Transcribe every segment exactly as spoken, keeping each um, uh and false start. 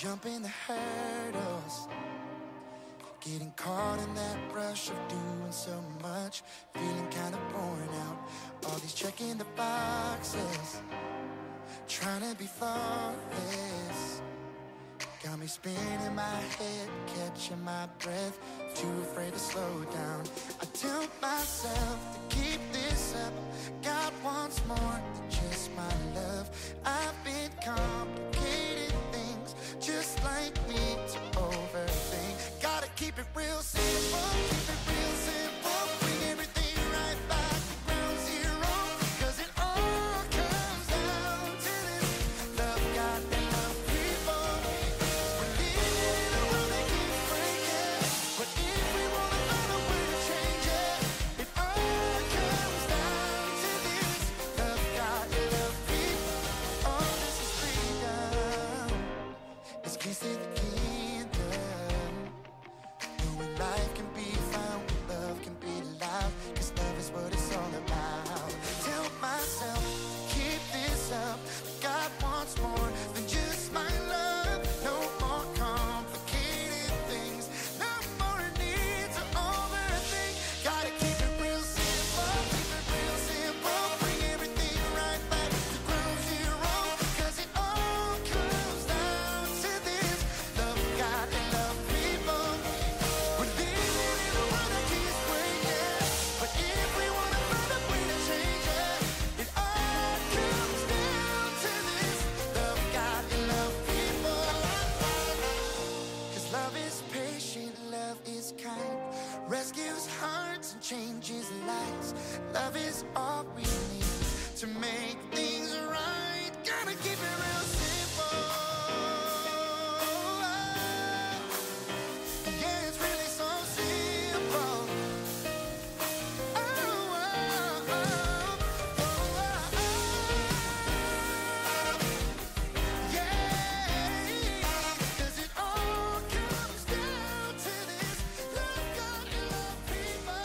jumping the hurdles, getting caught in that rush of doing so much, feeling kind of worn out. All these checking the boxes, trying to be flawless, got me spinning my head, catching my breath, too afraid to slow down. I tell myself to keep this up, God wants more than just my love. I've been complicated things, just like me, to overthink. Gotta keep it real simple, keep it real simple, bring everything right back to ground zero, cause it all comes down to this: love God and love people. We're living in a world that keeps breaking, but if we wanna find a way to change it, it all comes down to this: love God and love people. Oh, this is freedom, it's keys to the kingdom. Knowing life can be found, love can be loud, cause love is what it's all about. Tell myself, keep this up, God wants more than just my love. No more complicated things, no more need to overthink. Gotta keep it real simple, keep it real simple, bring everything right back to ground zero, cause it all comes down to this: love God and love people. We're living in a world that keeps breaking, but if we wanna find a way to change it, it all comes down to this: love God and love people. Cause love is patient, love is kind, rescues hearts and changes lives. Love is all we need to make things right. Gotta keep it real simple. Yeah, it's really so simple. Oh, oh, oh, oh, oh, yeah, cause it all comes down to this: love God and love people.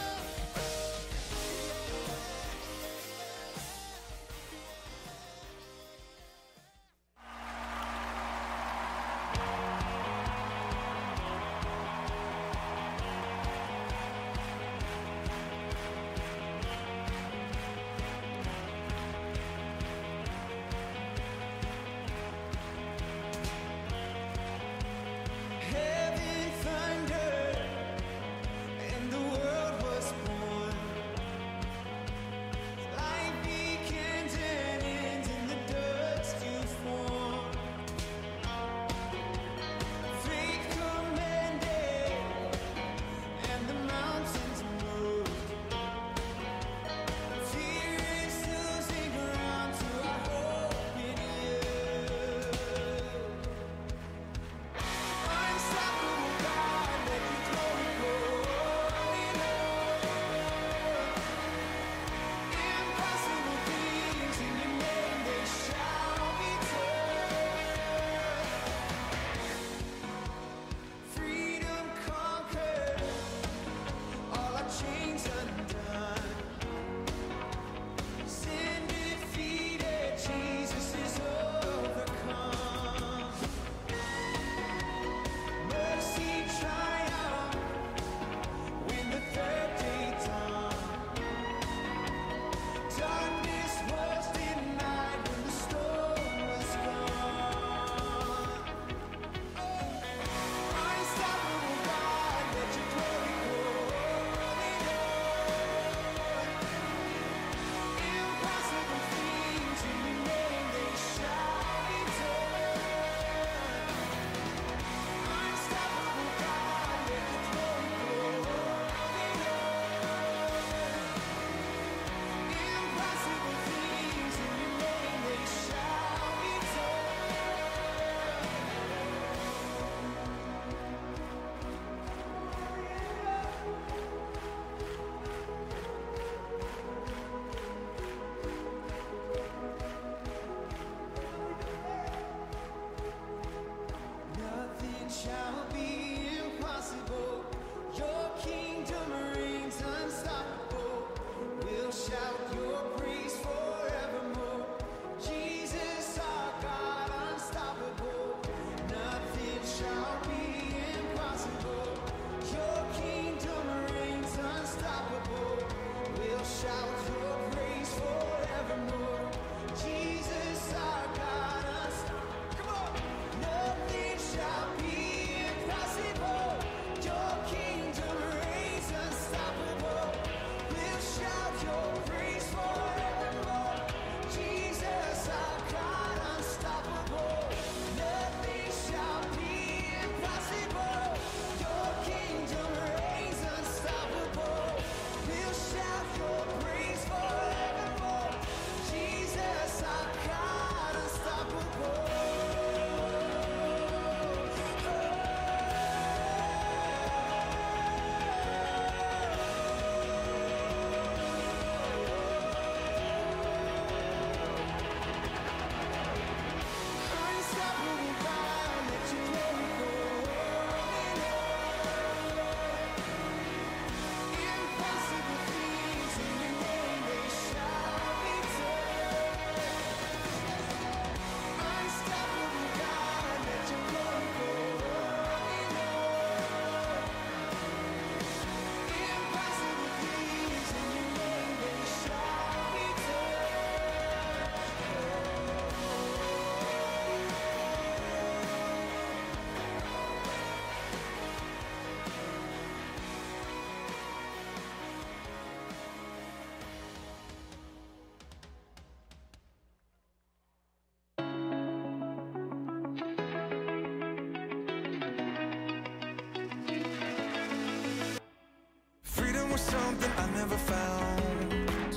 was something I never found,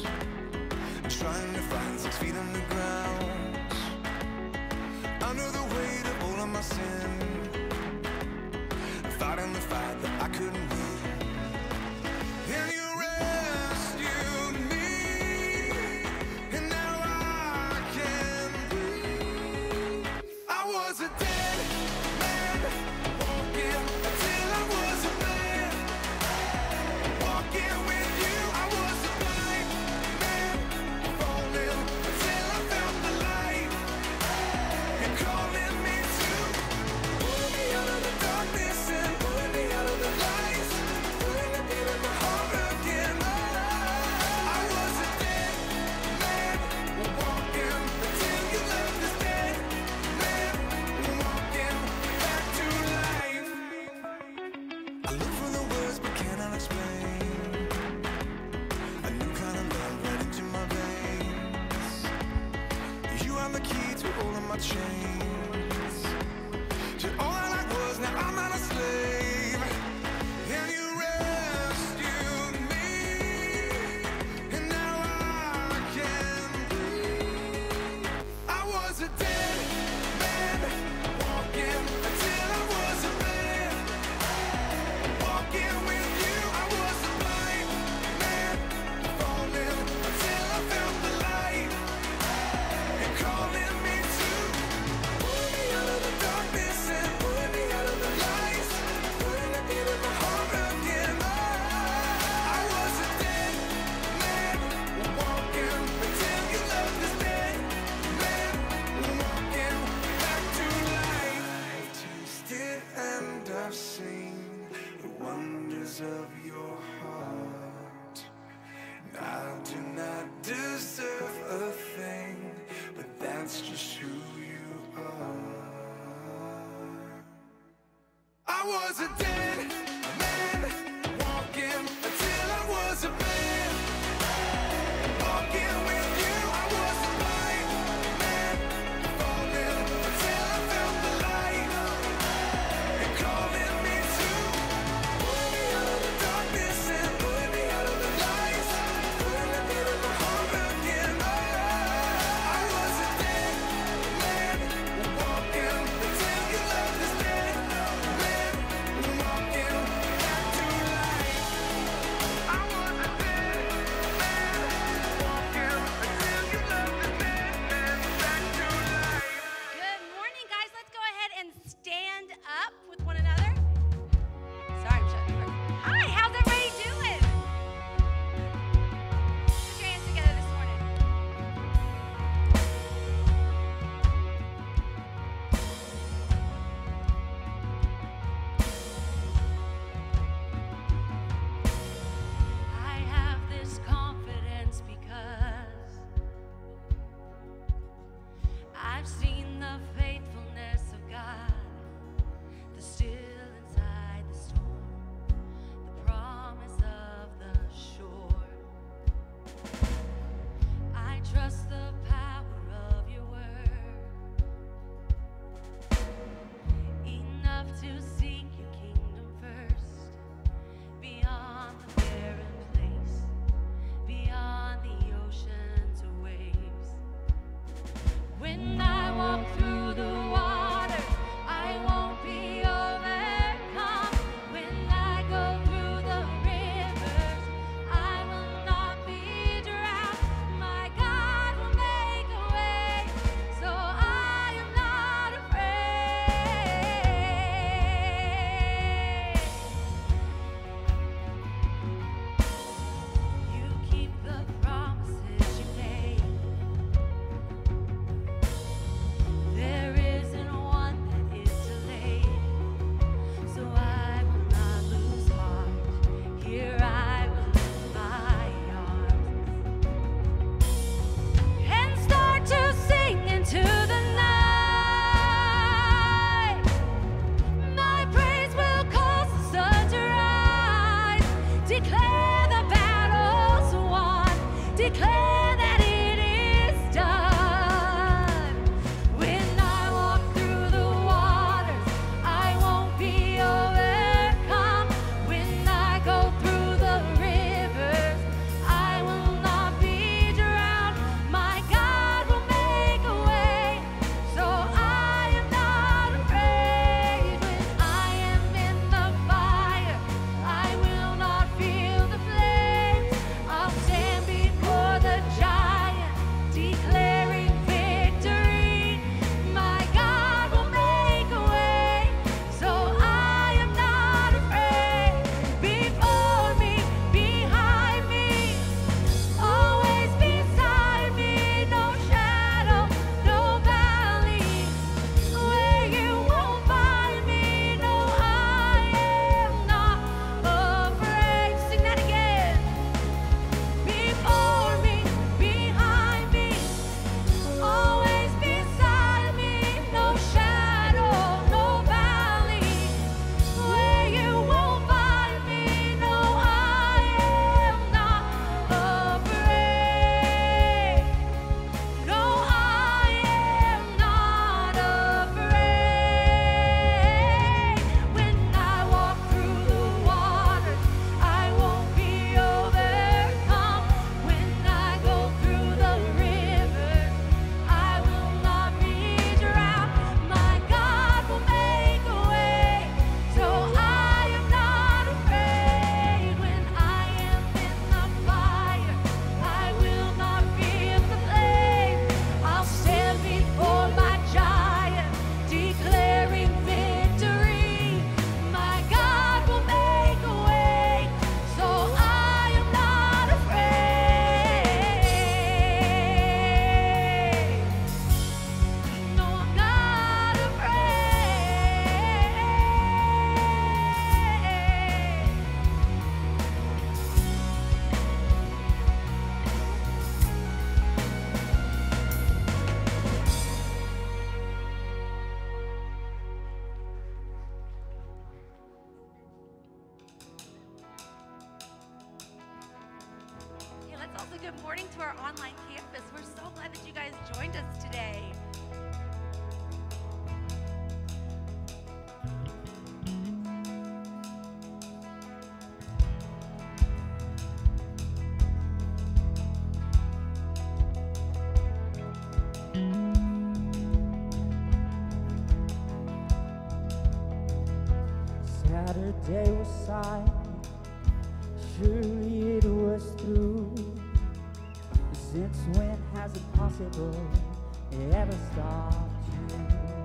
trying to find six feet underground, under the weight of all of my sin, fighting the fight that I couldn't win. And you rescued me, and now I can breathe. I was a dead man, walking until I was a man. Walking with you, I was a blind man, falling until I found the light. You're calling me to pull me out of the darkness and pull me out of the lights, putting a beat in my heart again. I was a dead man, walking until you left this dead man, walking back to life. I look for the words but cannot explain. A new kind of love right into my veins. You are the key to all of my chains. You're all that I was, now I'm not a slave. And you rescued me, and now I can breathe. I was a dead man, walking until I was a man. Walking with you, I was a blind man, falling until I found the light. You're calling me to pull me out of the darkness and pull me out of the lights, putting a beat in my heart again. I was a dead man, walking until you left this dead man, walking back to life. I've tasted and I've seen the wonders of your heart. And I do not deserve a thing, but that's just who you are. I was a dead man, walking until I was a man. Walking with you, I was a blind man, falling until I found the light. You're calling me to pull me out of the darkness and pull me out of the lights, putting a beat in my heart again. I was a dead man, walking until you left this dead man, walking back to life. I was a dead man, walking until you left this dead man, back to life. Good morning, guys. Let's go ahead and stand up with one another. Sorry, I'm shutting the door. Hi, how's everybody doing? Put your hands together this morning. I have this confidence because I've seen the faithfulness of God, the still inside the storm, the promise of the shore. I trust the power of your word, enough to seek your kingdom first, beyond the barren place, beyond the oceans or waves. When I walk through the water, I won't be overcome. When I go through the rivers, I will not be drowned. My God will make a way, so I am not afraid. You keep the promises you made. There isn't one that is delayed, so I will not lose heart. Here I will lift my arms and start to sing into the night. My praise will cause the sun to rise. Declare the battle's won. Declare that it is done. When I walk through the waters, I won't be overcome. When I go through the rivers, good morning to our online campus. We're so glad that you guys joined us today. Saturday was silent, surely it was through. Since when has impossible ever stopped you?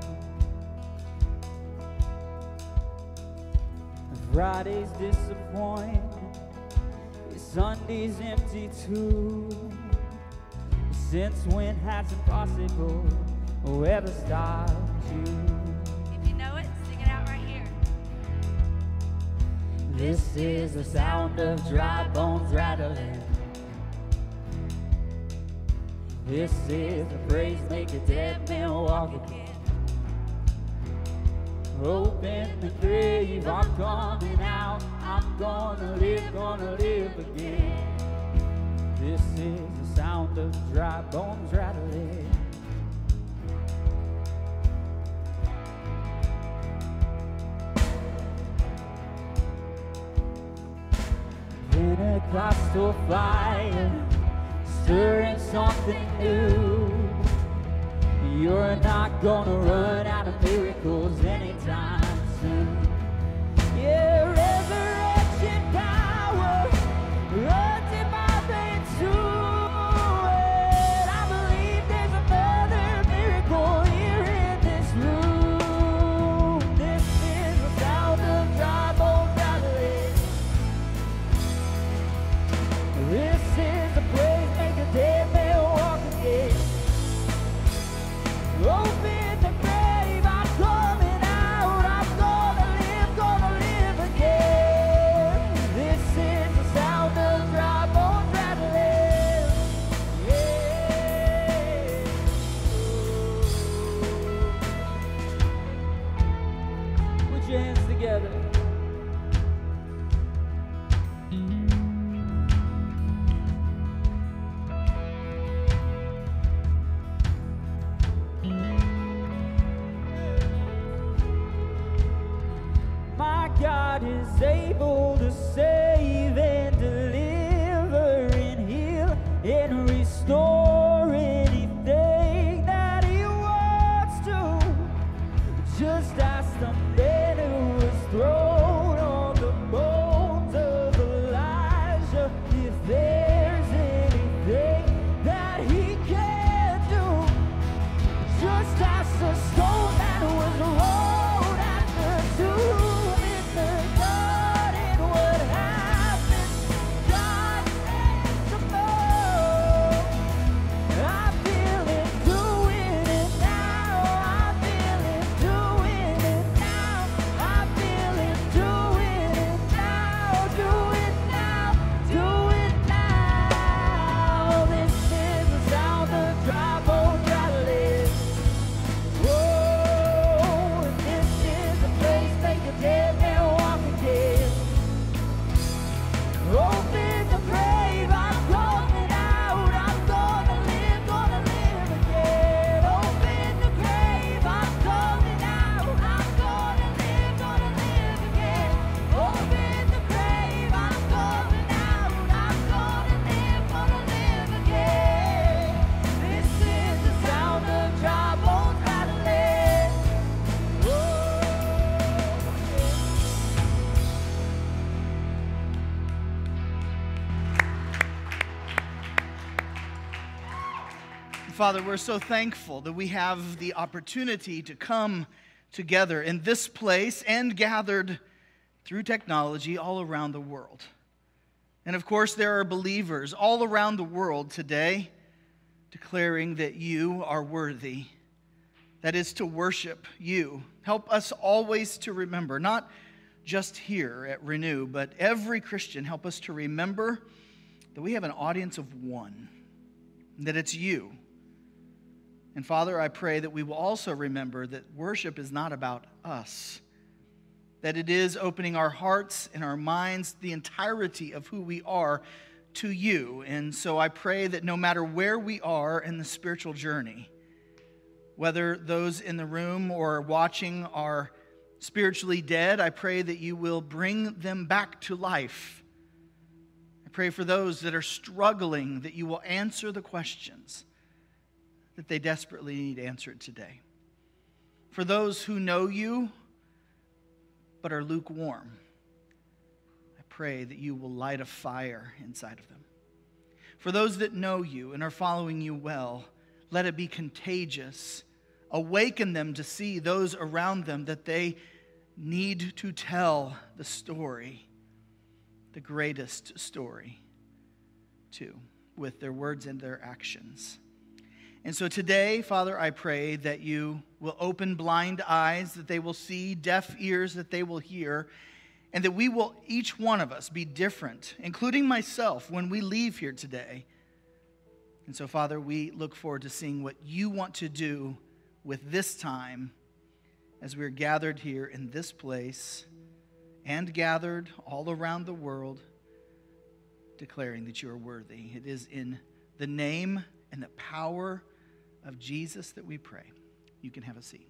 Friday's disappointment, Sunday's empty too. Since when has impossible ever stopped you? If you know it, sing it out right here. This is the sound of dry bones rattling. This is the praise make a dead man walk again. Open the grave, I'm coming out. I'm gonna live, gonna live again. This is the sound of dry bones rattling. Pentecostal fire, stirring something new. You're not gonna run out of miracles anytime soon. Yeah, resurrection power runs in my veins too. And I believe there's another miracle here in this room. This is the sound of dry bones rattling. This is the praise make a dead man walk again. Open the grave, I'm coming out. I'm gonna live, gonna live again. This is the sound of dry bones rattling. Yeah. Put your hands together. My God is able to save and deliver and heal and restore anything that He wants to. Just ask the man who was thrown on the bones of Elijah if there's anything that He can do. Just ask the stone that was rolled at the tomb. Father, we're so thankful that we have the opportunity to come together in this place and gathered through technology all around the world. And of course, there are believers all around the world today declaring that you are worthy. That is to worship you. Help us always to remember, not just here at Renew, but every Christian, help us to remember that we have an audience of one, that it's you. And Father, I pray that we will also remember that worship is not about us, that it is opening our hearts and our minds, the entirety of who we are, to you. And so I pray that no matter where we are in the spiritual journey, whether those in the room or watching are spiritually dead, I pray that you will bring them back to life. I pray for those that are struggling, that you will answer the questions that they desperately need answered today. For those who know you but are lukewarm, I pray that you will light a fire inside of them. For those that know you and are following you well, let it be contagious. Awaken them to see those around them that they need to tell the story, the greatest story, too, with their words and their actions. And so today, Father, I pray that you will open blind eyes, that they will see, deaf ears, that they will hear, and that we will, each one of us, be different, including myself, when we leave here today. And so, Father, we look forward to seeing what you want to do with this time as we're gathered here in this place and gathered all around the world, declaring that you are worthy. It is in the name and the power of Jesus that we pray. You can have a seat.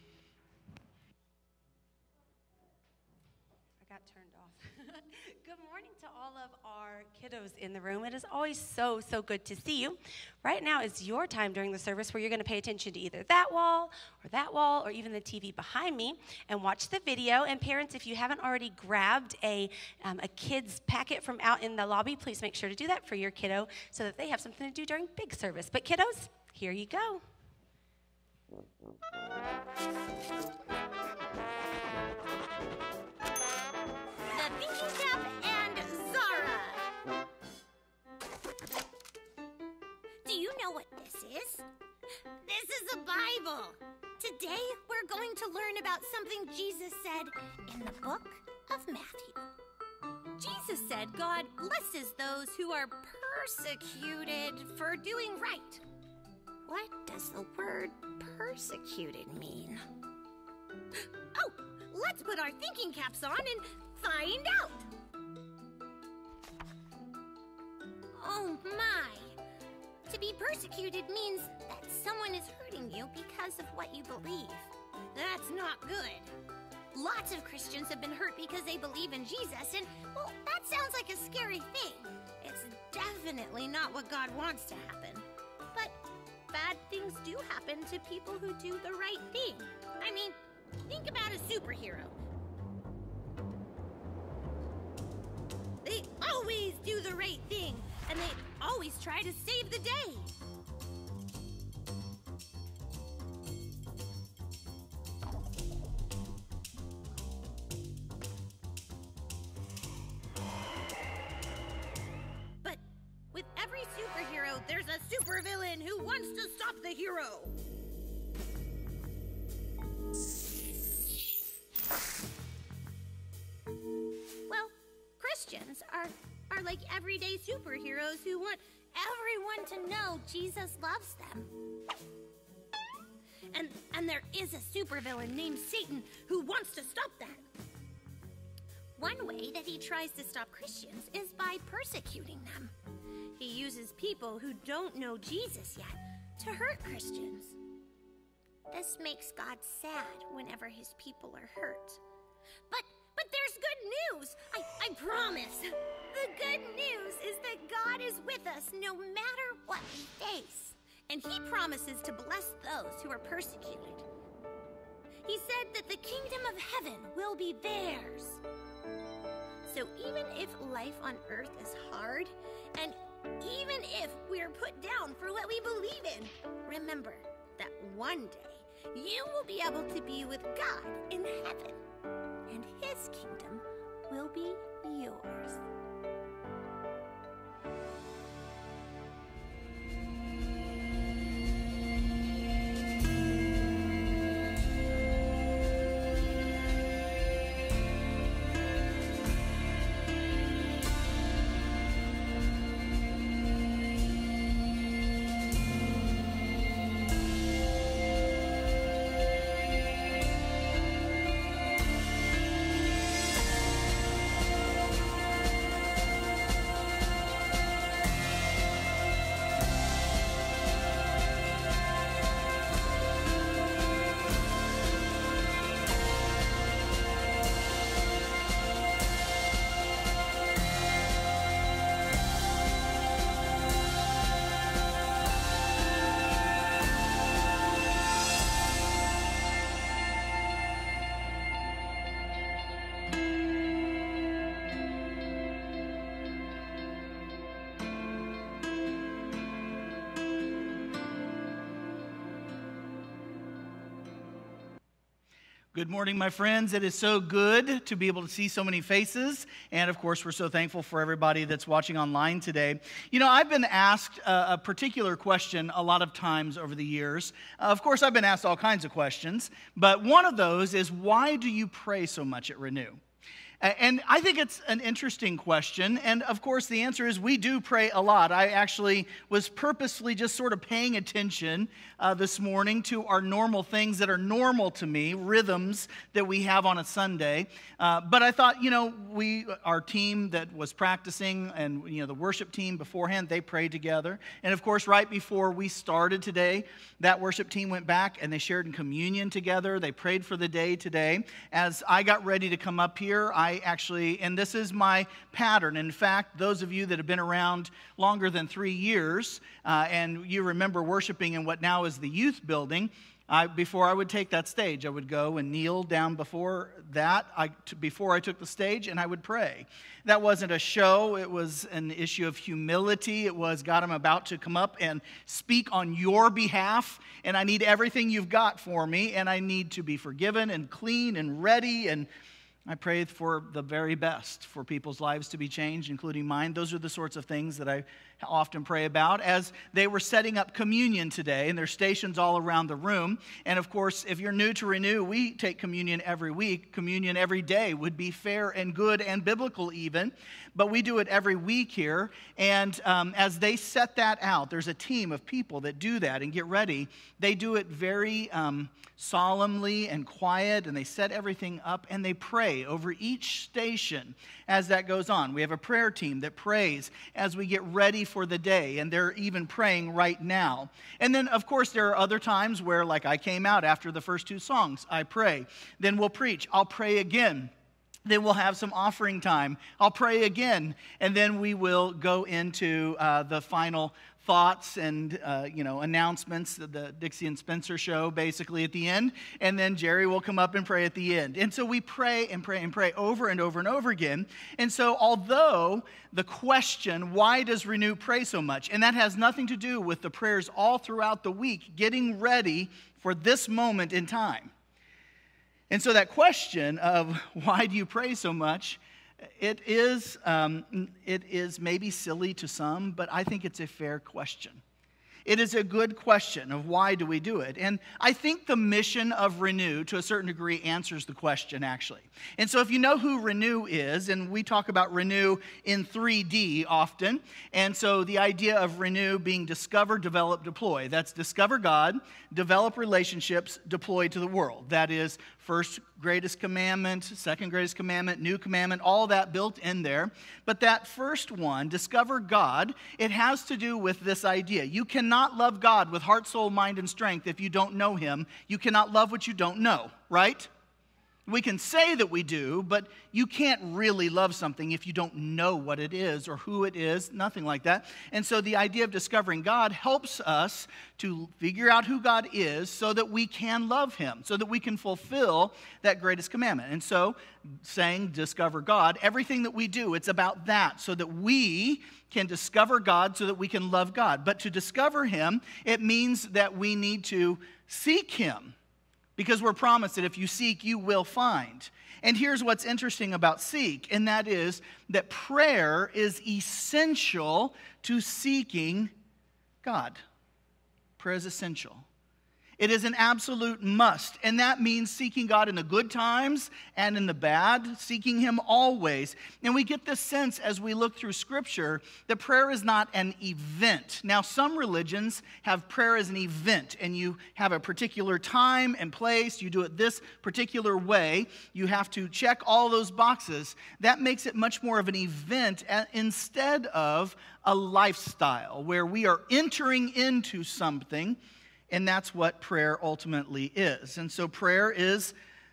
I got turned off. Good morning to all of our kiddos in the room. It is always so, so good to see you. Right now is your time during the service where you're going to pay attention to either that wall or that wall or even the T V behind me and watch the video. And parents, if you haven't already grabbed a, um, a kid's packet from out in the lobby, please make sure to do that for your kiddo so that they have something to do during big service. But kiddos, here you go. The Thinking Cap and Zara. Do you know what this is? This is a Bible. Today, we're going to learn about something Jesus said in the book of Matthew. Jesus said God blesses those who are persecuted for doing right. What does the word persecuted mean? Oh, let's put our thinking caps on and find out. Oh my. To be persecuted means that someone is hurting you because of what you believe. That's not good. Lots of Christians have been hurt because they believe in Jesus, and, well, that sounds like a scary thing. It's definitely not what God wants to happen. But bad things do happen to people who do the right thing. I mean, think about a superhero. They always do the right thing, and they always try to save the day. But with every superhero, there's a supervillain who wants to stop the hero. Well, Christians are, are like everyday superheroes who want everyone to know Jesus loves them. And, and there is a supervillain named Satan who wants to stop that. One way that he tries to stop Christians is by persecuting them. He uses people who don't know Jesus yet to hurt Christians. This makes God sad whenever his people are hurt. But But there's good news! I, I promise! The good news is that God is with us no matter what we face. And he promises to bless those who are persecuted. He said that the kingdom of heaven will be theirs. So even if life on earth is hard, and even if we're put down for what we believe in, remember that one day you will be able to be with God in heaven. And his kingdom will be yours. Good morning, my friends. It is so good to be able to see so many faces. And of course, we're so thankful for everybody that's watching online today. You know, I've been asked a, a particular question a lot of times over the years. Uh, of course, I've been asked all kinds of questions, but one of those is, why do you pray so much at Renew? And I think it's an interesting question, and of course the answer is we do pray a lot. I actually was purposely just sort of paying attention uh, this morning to our normal things that are normal to me, rhythms that we have on a Sunday. Uh, but I thought, you know, we, our team that was practicing, and you know, the worship team beforehand, they prayed together. And of course, right before we started today, that worship team went back and they shared in communion together. They prayed for the day today. As I got ready to come up here, I I actually, and this is my pattern. In fact, those of you that have been around longer than three years, uh, and you remember worshiping in what now is the youth building, I, before I would take that stage, I would go and kneel down before that, I, t- before I took the stage, and I would pray. That wasn't a show. It was an issue of humility. It was, God, I'm about to come up and speak on your behalf, and I need everything you've got for me, and I need to be forgiven and clean and ready, and I pray for the very best for people's lives to be changed, including mine. Those are the sorts of things that I often pray about. As they were setting up communion today, and there's stations all around the room. And of course, if you're new to Renew, we take communion every week. Communion every day would be fair and good and biblical even. But we do it every week here. And um, as they set that out, there's a team of people that do that and get ready. They do it very um, solemnly and quiet, and they set everything up, and they pray over each station as that goes on. We have a prayer team that prays as we get ready for the day, and they're even praying right now. And then, of course, there are other times where, like I came out after the first two songs, I pray. Then we'll preach. I'll pray again. Then we'll have some offering time. I'll pray again, and then we will go into uh, the final thoughts and, uh, you know, announcements, the Dixie and Spencer show, basically, at the end. And then Jerry will come up and pray at the end. And so we pray and pray and pray over and over and over again. And so although the question, why does Renew pray so much? And that has nothing to do with the prayers all throughout the week, getting ready for this moment in time. And so that question of why do you pray so much, it is, um, it is maybe silly to some, but I think it's a fair question. It is a good question of why do we do it. And I think the mission of Renew, to a certain degree, answers the question, actually. And so if you know who Renew is, and we talk about Renew in three D often, and so the idea of Renew being discover, develop, deploy. That's discover God, develop relationships, deploy to the world. That is first greatest commandment, second greatest commandment, new commandment, all that built in there. But that first one, discover God, it has to do with this idea. You cannot love God with heart, soul, mind, and strength if you don't know Him. You cannot love what you don't know, right? We can say that we do, but you can't really love something if you don't know what it is or who it is, nothing like that. And so the idea of discovering God helps us to figure out who God is so that we can love Him, so that we can fulfill that greatest commandment. And so saying discover God, everything that we do, it's about that, so that we can discover God so that we can love God. But to discover Him, it means that we need to seek Him. Because we're promised that if you seek, you will find. And here's what's interesting about seek, and that is that prayer is essential to seeking God. Prayer is essential. It is an absolute must, and that means seeking God in the good times and in the bad, seeking Him always. And we get this sense as we look through Scripture that prayer is not an event. Now, some religions have prayer as an event, and you have a particular time and place. You do it this particular way. You have to check all those boxes. That makes it much more of an event instead of a lifestyle where we are entering into something. And that's what prayer ultimately is. And so prayer is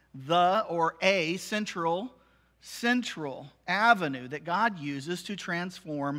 the or a central, central avenue that God uses to transform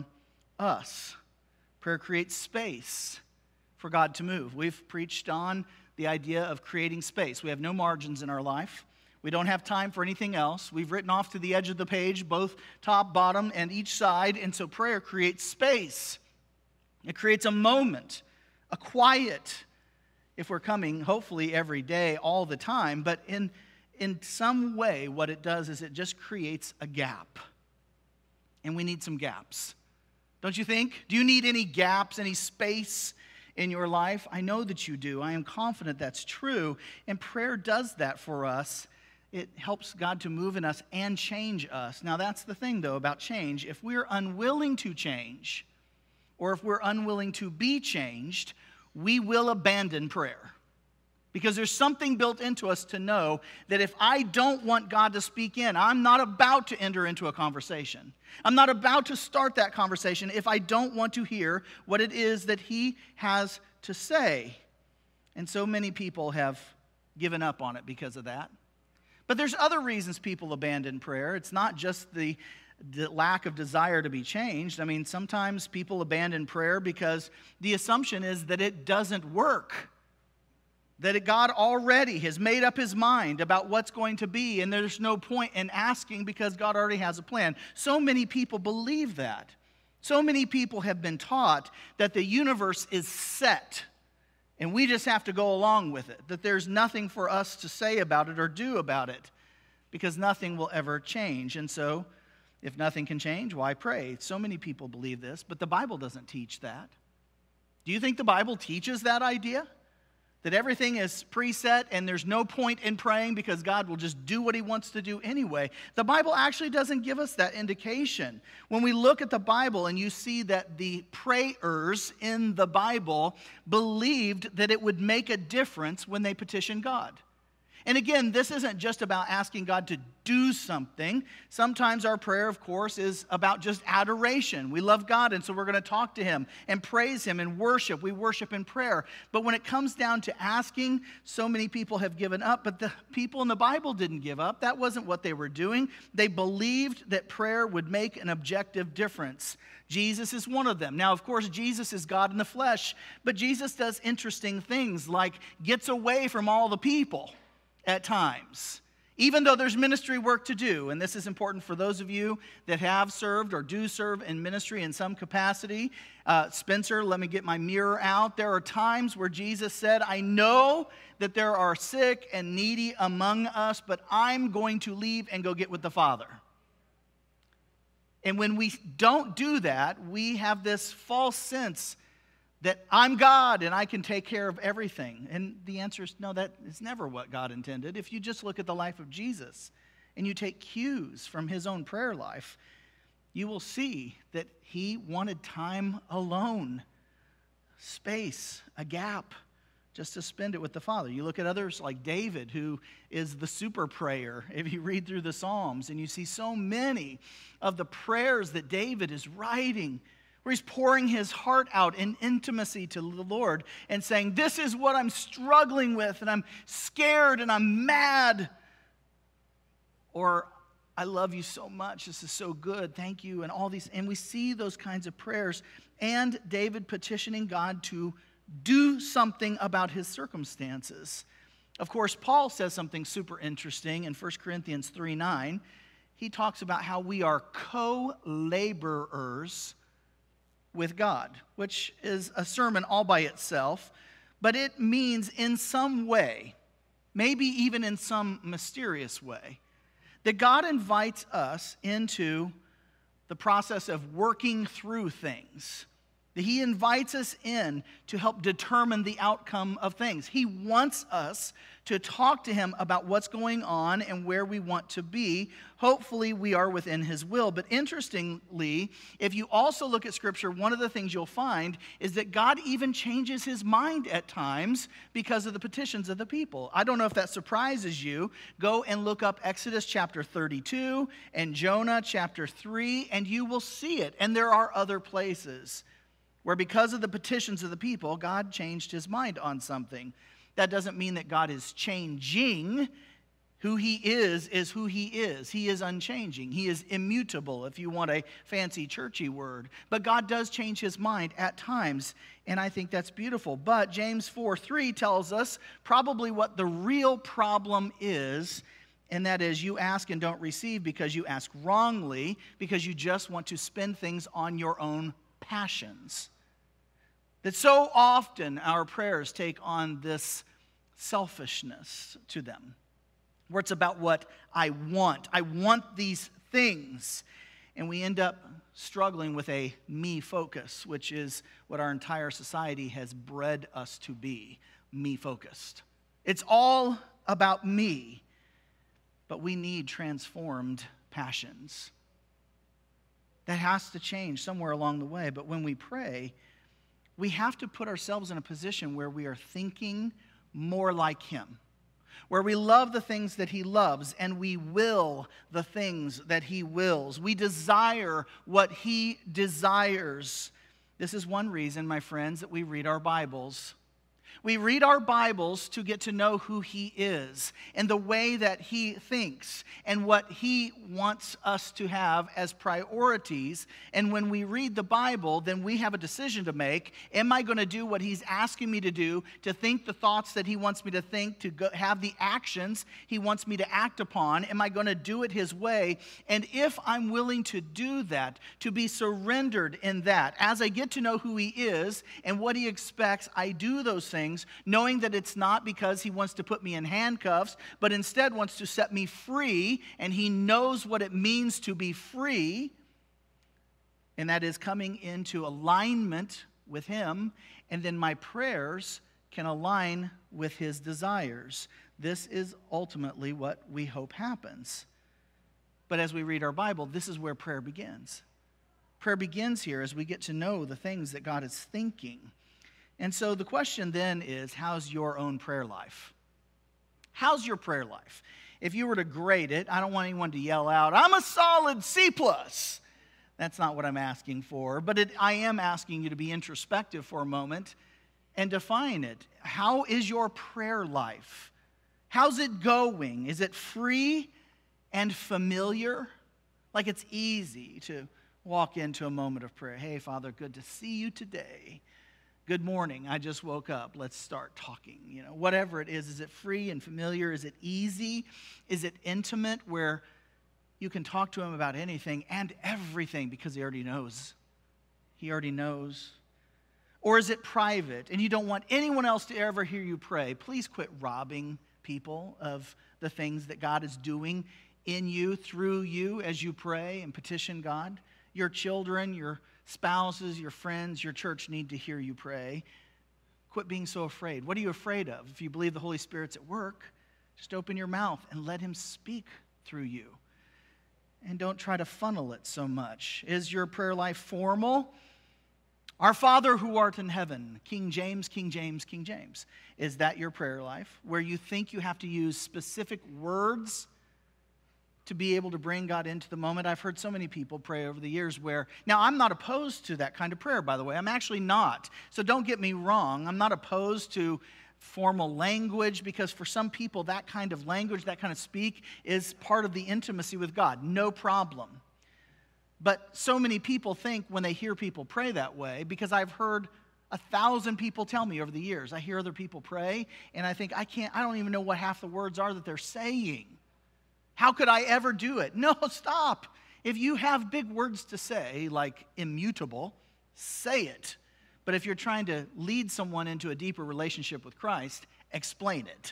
us. Prayer creates space for God to move. We've preached on the idea of creating space. We have no margins in our life. We don't have time for anything else. We've written off to the edge of the page, both top, bottom, and each side. And so prayer creates space. It creates a moment, a quiet, if we're coming, hopefully every day, all the time. But in in some way, what it does is it just creates a gap. And we need some gaps. Don't you think? Do you need any gaps, any space in your life? I know that you do. I am confident that's true. And prayer does that for us. It helps God to move in us and change us. Now, that's the thing, though, about change. If we're unwilling to change, or if we're unwilling to be changed, we will abandon prayer. Because there's something built into us to know that if I don't want God to speak in, I'm not about to enter into a conversation. I'm not about to start that conversation if I don't want to hear what it is that He has to say. And so many people have given up on it because of that. But there's other reasons people abandon prayer. It's not just the the lack of desire to be changed. I mean, sometimes people abandon prayer because the assumption is that it doesn't work. That God already has made up His mind about what's going to be, and there's no point in asking because God already has a plan. So many people believe that. So many people have been taught that the universe is set, and we just have to go along with it. That there's nothing for us to say about it or do about it because nothing will ever change. And so, if nothing can change, why pray? So many people believe this, but the Bible doesn't teach that. Do you think the Bible teaches that idea? That everything is preset and there's no point in praying because God will just do what He wants to do anyway. The Bible actually doesn't give us that indication. When we look at the Bible and you see that the prayers in the Bible believed that it would make a difference when they petitioned God. And again, this isn't just about asking God to do something. Sometimes our prayer, of course, is about just adoration. We love God, and so we're going to talk to Him and praise Him and worship. We worship in prayer. But when it comes down to asking, so many people have given up. But the people in the Bible didn't give up. That wasn't what they were doing. They believed that prayer would make an objective difference. Jesus is one of them. Now, of course, Jesus is God in the flesh. But Jesus does interesting things like gets away from all the people at times, even though there's ministry work to do. And this is important for those of you that have served or do serve in ministry in some capacity. Uh, Spencer, let me get my mirror out. There are times where Jesus said, I know that there are sick and needy among us, but I'm going to leave and go get with the Father. And when we don't do that, we have this false sense that I'm God and I can take care of everything. And the answer is no, that is never what God intended. If you just look at the life of Jesus and you take cues from His own prayer life, you will see that He wanted time alone, space, a gap, just to spend it with the Father. You look at others like David, who is the super prayer. If you read through the Psalms and you see so many of the prayers that David is writing, where he's pouring his heart out in intimacy to the Lord and saying, this is what I'm struggling with, and I'm scared, and I'm mad. Or, I love you so much, this is so good, thank you, and all these. And we see those kinds of prayers. And David petitioning God to do something about his circumstances. Of course, Paul says something super interesting in First Corinthians three nine. He talks about how we are co-laborers with God, which is a sermon all by itself, but it means in some way, maybe even in some mysterious way, that God invites us into the process of working through things. That He invites us in to help determine the outcome of things. He wants us to talk to Him about what's going on and where we want to be. Hopefully, we are within His will. But interestingly, if you also look at Scripture, one of the things you'll find is that God even changes His mind at times because of the petitions of the people. I don't know if that surprises you. Go and look up Exodus chapter thirty-two and Jonah chapter three, and you will see it. And there are other places where because of the petitions of the people, God changed His mind on something. That doesn't mean that God is changing. Who He is, is who He is. He is unchanging. He is immutable, if you want a fancy churchy word. But God does change His mind at times, and I think that's beautiful. But James four three tells us probably what the real problem is, and that is you ask and don't receive because you ask wrongly, because you just want to spend things on your own passions. That so often our prayers take on this selfishness to them. where it's about what I want. I want these things. And we end up struggling with a me focus, which is what our entire society has bred us to be, me focused. It's all about me, but we need transformed passions. That has to change somewhere along the way. But when we pray, we have to put ourselves in a position where we are thinking more like Him, where we love the things that He loves and we will the things that He wills. We desire what He desires. This is one reason, my friends, that we read our Bibles. We read our Bibles to get to know who He is and the way that He thinks and what He wants us to have as priorities. And when we read the Bible, then we have a decision to make. Am I going to do what He's asking me to do, to think the thoughts that He wants me to think, to go, have the actions He wants me to act upon? Am I going to do it His way? And if I'm willing to do that, to be surrendered in that, as I get to know who He is and what He expects, I do those things, knowing that it's not because He wants to put me in handcuffs, but instead wants to set me free, and He knows what it means to be free, and that is coming into alignment with Him, and then my prayers can align with His desires. This is ultimately what we hope happens. But as we read our Bible, this is where prayer begins. Prayer begins here as we get to know the things that God is thinking. And so the question then is, how's your own prayer life? How's your prayer life? If you were to grade it, I don't want anyone to yell out, I'm a solid C plus. That's not what I'm asking for. But it, I am asking you to be introspective for a moment and define it. How is your prayer life? How's it going? Is it free and familiar? Like it's easy to walk into a moment of prayer. Hey, Father, good to see you today. Good morning, I just woke up. Let's start talking. You know, whatever it is, is it free and familiar? Is it easy? Is it intimate where you can talk to Him about anything and everything because He already knows? He already knows. Or is it private and you don't want anyone else to ever hear you pray? Please quit robbing people of the things that God is doing in you, through you, as you pray and petition God. Your children, your spouses, your friends, your church need to hear you pray. Quit being so afraid. What are you afraid of? If you believe the Holy Spirit's at work, just open your mouth and let Him speak through you. And don't try to funnel it so much. Is your prayer life formal? Our Father who art in heaven, King James, King James, King James. Is that your prayer life? Where you think you have to use specific words to be able to bring God into the moment? I've heard so many people pray over the years where, now I'm not opposed to that kind of prayer, by the way. I'm actually not. So don't get me wrong. I'm not opposed to formal language, because for some people that kind of language, that kind of speak is part of the intimacy with God. No problem. But so many people think when they hear people pray that way, because I've heard a thousand people tell me over the years, I hear other people pray and I think I can't, I don't even know what half the words are that they're saying. How could I ever do it? No, stop. If you have big words to say, like immutable, say it. But if you're trying to lead someone into a deeper relationship with Christ, explain it.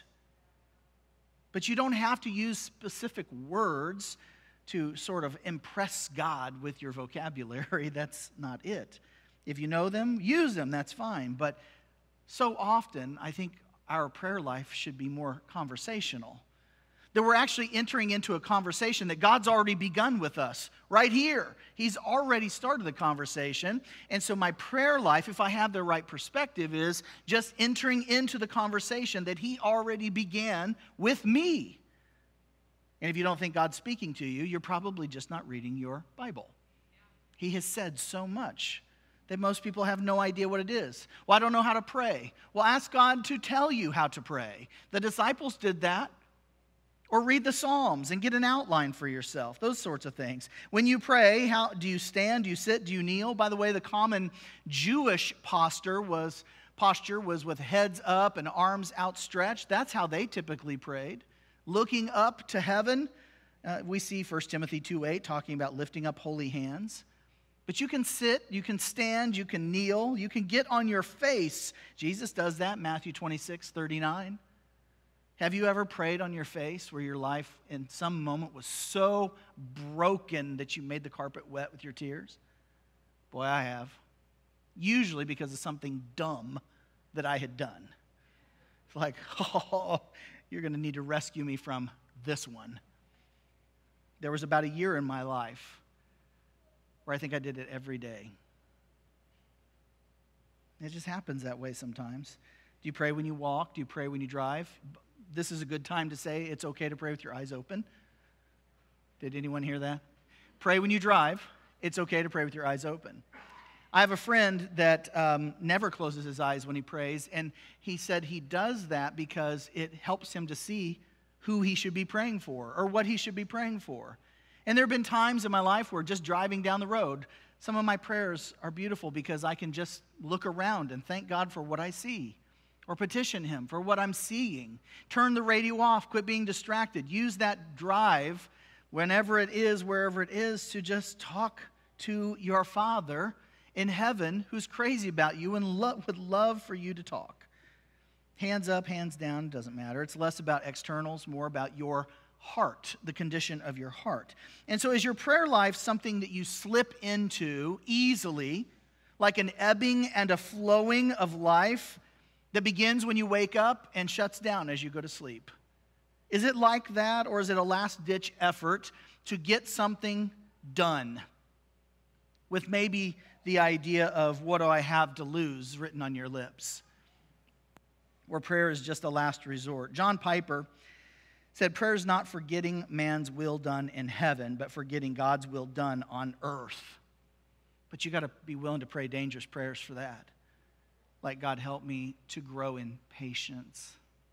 But you don't have to use specific words to sort of impress God with your vocabulary. That's not it. If you know them, use them, that's fine. But so often, I think our prayer life should be more conversational. That we're actually entering into a conversation that God's already begun with us right here. He's already started the conversation. And so my prayer life, if I have the right perspective, is just entering into the conversation that He already began with me. And if you don't think God's speaking to you, you're probably just not reading your Bible. He has said so much that most people have no idea what it is. Well, I don't know how to pray. Well, ask God to tell you how to pray. The disciples did that. Or read the Psalms and get an outline for yourself. Those sorts of things. When you pray, how do you stand? Do you sit? Do you kneel? By the way, the common Jewish posture was posture was with heads up and arms outstretched. That's how they typically prayed. Looking up to heaven. Uh, we see First Timothy two eight talking about lifting up holy hands. But you can sit, you can stand, you can kneel, you can get on your face. Jesus does that, Matthew twenty-six thirty-nine. Have you ever prayed on your face where your life in some moment was so broken that you made the carpet wet with your tears? Boy, I have. Usually because of something dumb that I had done. It's like, oh, you're going to need to rescue me from this one. There was about a year in my life where I think I did it every day. It just happens that way sometimes. Do you pray when you walk? Do you pray when you drive? This is a good time to say it's okay to pray with your eyes open. Did anyone hear that? Pray when you drive. It's okay to pray with your eyes open. I have a friend that um, never closes his eyes when he prays, and he said he does that because it helps him to see who he should be praying for or what he should be praying for. And there have been times in my life where just driving down the road, some of my prayers are beautiful because I can just look around and thank God for what I see or petition him for what I'm seeing. Turn the radio off, quit being distracted. Use that drive whenever it is, wherever it is, to just talk to your Father in heaven who's crazy about you and lo- would love for you to talk. Hands up, hands down, doesn't matter. It's less about externals, more about your heart, the condition of your heart. And so is your prayer life something that you slip into easily, like an ebbing and a flowing of life that begins when you wake up and shuts down as you go to sleep? Is it like that, or is it a last-ditch effort to get something done with maybe the idea of what do I have to lose written on your lips? Where prayer is just a last resort. John Piper said prayer is not forgetting man's will done in heaven, but forgetting God's will done on earth. But you got to be willing to pray dangerous prayers for that. Like, God, help me to grow in patience.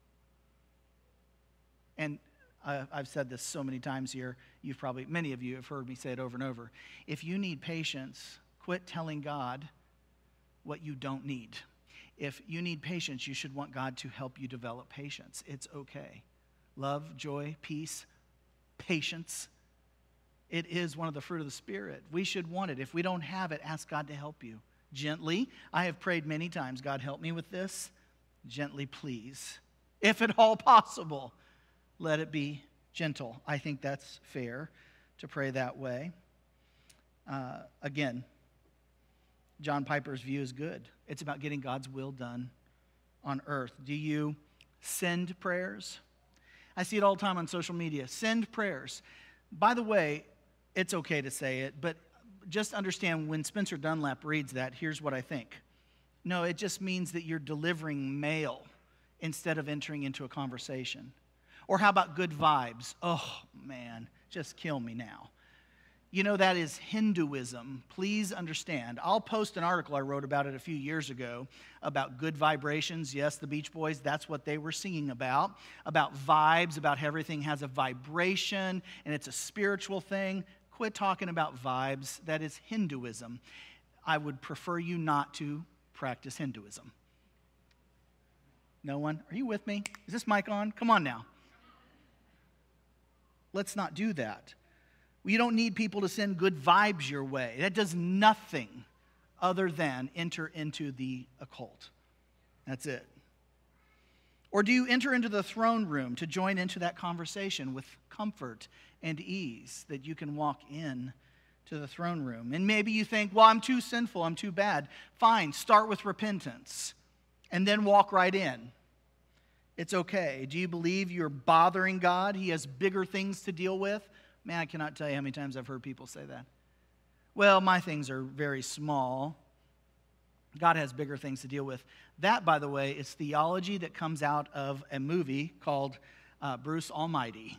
And uh, I've said this so many times here. You've probably, many of you have heard me say it over and over. If you need patience, quit telling God what you don't need. If you need patience, you should want God to help you develop patience. It's okay. Love, joy, peace, patience. It is one of the fruit of the Spirit. We should want it. If we don't have it, ask God to help you. Gently. I have prayed many times, God, help me with this. Gently, please. If at all possible, let it be gentle. I think that's fair to pray that way. Uh, again, John Piper's view is good. It's about getting God's will done on earth. Do you send prayers? I see it all the time on social media. Send prayers. By the way, it's okay to say it, but just understand when Spencer Dunlap reads that, here's what I think. No, it just means that you're delivering mail instead of entering into a conversation. Or how about good vibes? Oh, man, just kill me now. You know, that is Hinduism. Please understand. I'll post an article I wrote about it a few years ago about good vibrations. Yes, the Beach Boys, that's what they were singing about. About vibes, about how everything has a vibration and it's a spiritual thing. Quit talking about vibes. That is Hinduism. I would prefer you not to practice Hinduism. No one? Are you with me? Is this mic on? Come on now. Let's not do that. You don't need people to send good vibes your way. That does nothing other than enter into the occult. That's it. Or do you enter into the throne room to join into that conversation with comfort and ease that you can walk in to the throne room? And maybe you think, well, I'm too sinful, I'm too bad. Fine, start with repentance and then walk right in. It's okay. Do you believe you're bothering God? He has bigger things to deal with? Man, I cannot tell you how many times I've heard people say that. Well, my things are very small. God has bigger things to deal with. That, by the way, is theology that comes out of a movie called uh, Bruce Almighty,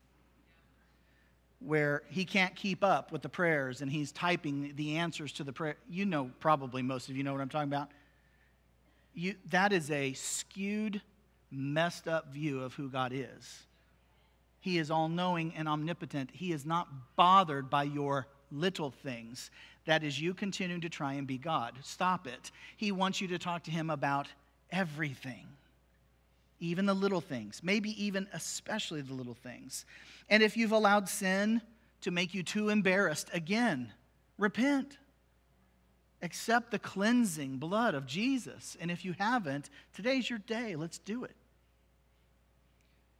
where he can't keep up with the prayers and he's typing the answers to the prayer. You know, probably most of you know what I'm talking about. You, that is a skewed, messed up view of who God is. He is all-knowing and omnipotent. He is not bothered by your little things. That is you continuing to try and be God. Stop it. He wants you to talk to him about everything, even the little things, maybe even especially the little things. And if you've allowed sin to make you too embarrassed, again, repent. Accept the cleansing blood of Jesus. And if you haven't, today's your day. Let's do it.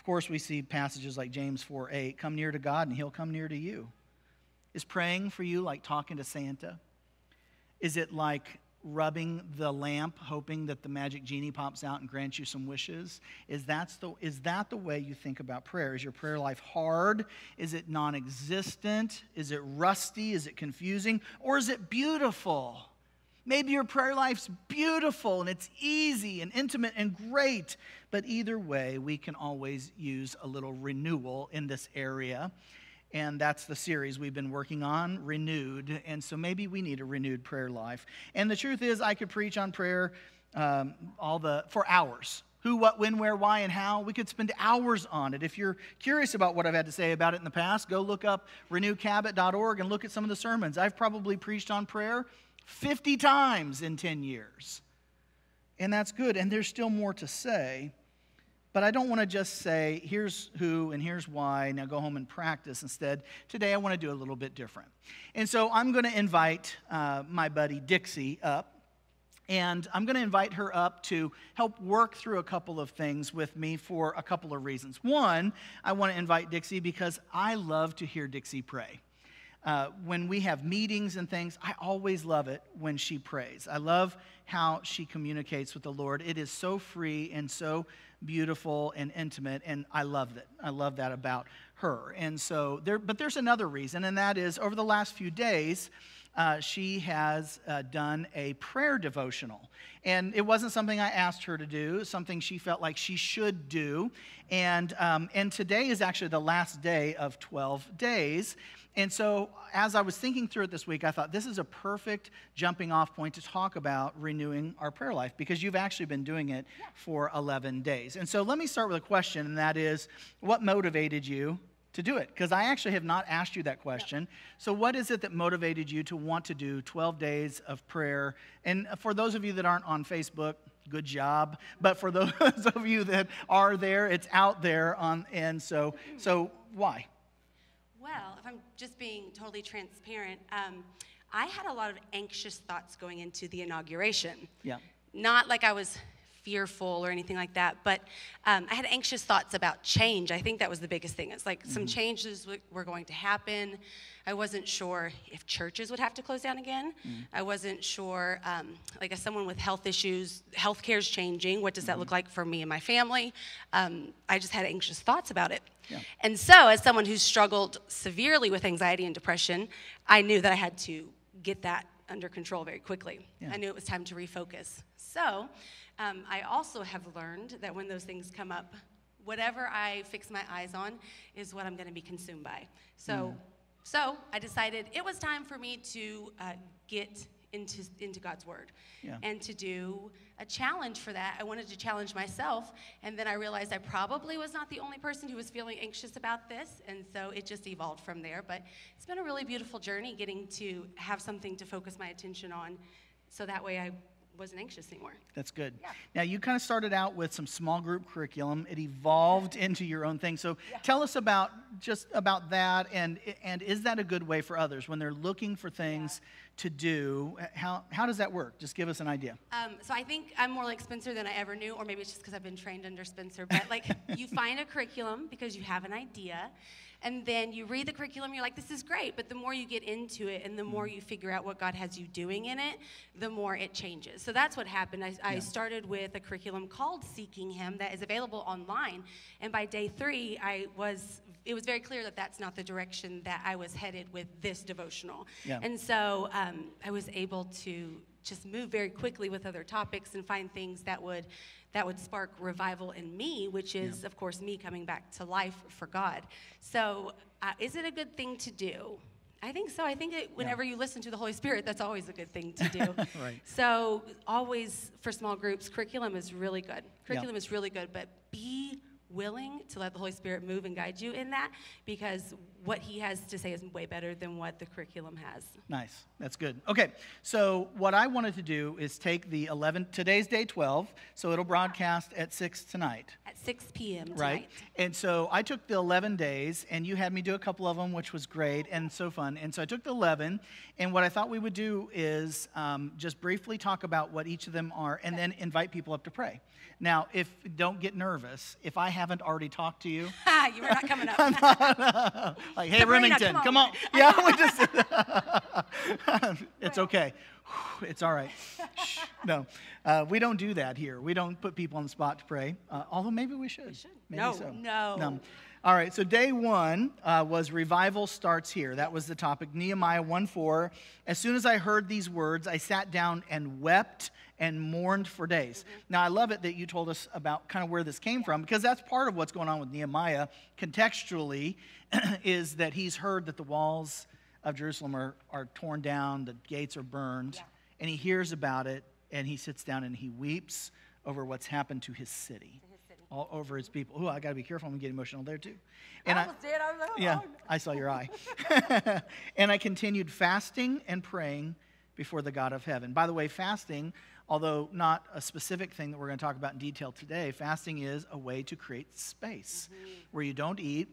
Of course, we see passages like James four eight, come near to God and he'll come near to you. Is praying for you like talking to Santa? Is it like rubbing the lamp, hoping that the magic genie pops out and grants you some wishes? Is that the, is that the way you think about prayer? Is your prayer life hard? Is it non-existent? Is it rusty? Is it confusing? Or is it beautiful? Maybe your prayer life's beautiful and it's easy and intimate and great. But either way, we can always use a little renewal in this area. And that's the series we've been working on, Renewed. And so maybe we need a renewed prayer life. And the truth is, I could preach on prayer um, all the for hours. Who, what, when, where, why, and how. We could spend hours on it. If you're curious about what I've had to say about it in the past, go look up renew cabot dot org and look at some of the sermons. I've probably preached on prayer fifty times in ten years. And that's good. And there's still more to say. But I don't want to just say, here's who and here's why, now go home and practice. Instead, today I want to do a little bit different. And so I'm going to invite uh, my buddy Dixie up. And I'm going to invite her up to help work through a couple of things with me for a couple of reasons. One, I want to invite Dixie because I love to hear Dixie pray. Uh, when we have meetings and things, I always love it when she prays. I love how she communicates with the Lord. It is so free and so beautiful and intimate, and I love that. I love that about her. And so there, but there's another reason, and that is over the last few days, uh, she has uh, done a prayer devotional. And it wasn't something I asked her to do, something she felt like she should do. And, um, and today is actually the last day of twelve days. And so as I was thinking through it this week, I thought this is a perfect jumping off point to talk about renewing our prayer life, because you've actually been doing it for eleven days. And so let me start with a question, and that is, what motivated you to do it? Because I actually have not asked you that question. So what is it that motivated you to want to do twelve days of prayer? And for those of you that aren't on Facebook, good job. But for those of you that are there, it's out there. On, and so, so why? Well, if I'm just being totally transparent, um, I had a lot of anxious thoughts going into the inauguration. Yeah. Not like I was fearful or anything like that, but um, I had anxious thoughts about change. I think that was the biggest thing. It's like mm-hmm. some changes w- were going to happen. I wasn't sure if churches would have to close down again. Mm-hmm. I wasn't sure, um, like as someone with health issues, healthcare's changing. What does that mm-hmm. look like for me and my family? Um, I just had anxious thoughts about it. Yeah. And so as someone who's struggled severely with anxiety and depression, I knew that I had to get that under control very quickly. Yeah. I knew it was time to refocus. So um, I also have learned that when those things come up, whatever I fix my eyes on is what I'm going to be consumed by. So, mm. so I decided it was time for me to uh, get into into God's Word, yeah. and to do a challenge for that. I wanted to challenge myself, and then I realized I probably was not the only person who was feeling anxious about this, and so it just evolved from there. But it's been a really beautiful journey getting to have something to focus my attention on, so that way I wasn't anxious anymore. That's good. Yeah. Now, you kind of started out with some small group curriculum. It evolved into your own thing. So yeah. tell us about just about that, and and is that a good way for others when they're looking for things yeah. to do? How how does that work? Just give us an idea. Um, so I think I'm more like Spencer than I ever knew, or maybe it's just because I've been trained under Spencer. But like you find a curriculum because you have an idea, and then you read the curriculum, you're like, this is great. But the more you get into it and the more you figure out what God has you doing in it, the more it changes. So that's what happened. I, I yeah. started with a curriculum called Seeking Him that is available online. And by day three, I was, it was very clear that that's not the direction that I was headed with this devotional. Yeah. And so um, I was able to just move very quickly with other topics and find things that would that would spark revival in me, which is, yeah. of course, me coming back to life for God. So uh, is it a good thing to do? I think so. I think it, whenever yeah. you listen to the Holy Spirit, that's always a good thing to do. Right. So always, for small groups, curriculum is really good. Curriculum yeah. is really good, but be willing to let the Holy Spirit move and guide you in that, because what he has to say is way better than what the curriculum has. Nice. That's good. Okay. So what I wanted to do is take the eleven, today's day twelve, so it'll broadcast at six tonight. At six p.m. tonight. Right. And so I took the eleven days, and you had me do a couple of them, which was great and so fun. And so I took the eleven, and what I thought we would do is um, just briefly talk about what each of them are, and then invite people up to pray. Now, if don't get nervous, if I haven't already talked to you. You were not coming up. I'm not, uh, like, hey, Sabrina, Remington, come come on. on. Yeah, we just. It's okay. It's all right. Shh. No, uh, we don't do that here. We don't put people on the spot to pray. Uh, although maybe we should. We should. Maybe No, so. no. No. All right, so day one uh, was revival starts here. That was the topic, Nehemiah one four. As soon as I heard these words, I sat down and wept and mourned for days. Mm-hmm. Now, I love it that you told us about kind of where this came from, because that's part of what's going on with Nehemiah contextually, is that he's heard that the walls of Jerusalem are, are torn down, the gates are burned, Yeah. and he hears about it, and he sits down and he weeps over what's happened to his city. All over his people. Oh, I got to be careful. I'm going to get emotional there too. And I almost did. I was like, oh, yeah, no. I saw your eye. And I continued fasting and praying before the God of heaven. By the way, fasting, although not a specific thing that we're going to talk about in detail today, fasting is a way to create space mm-hmm. where you don't eat.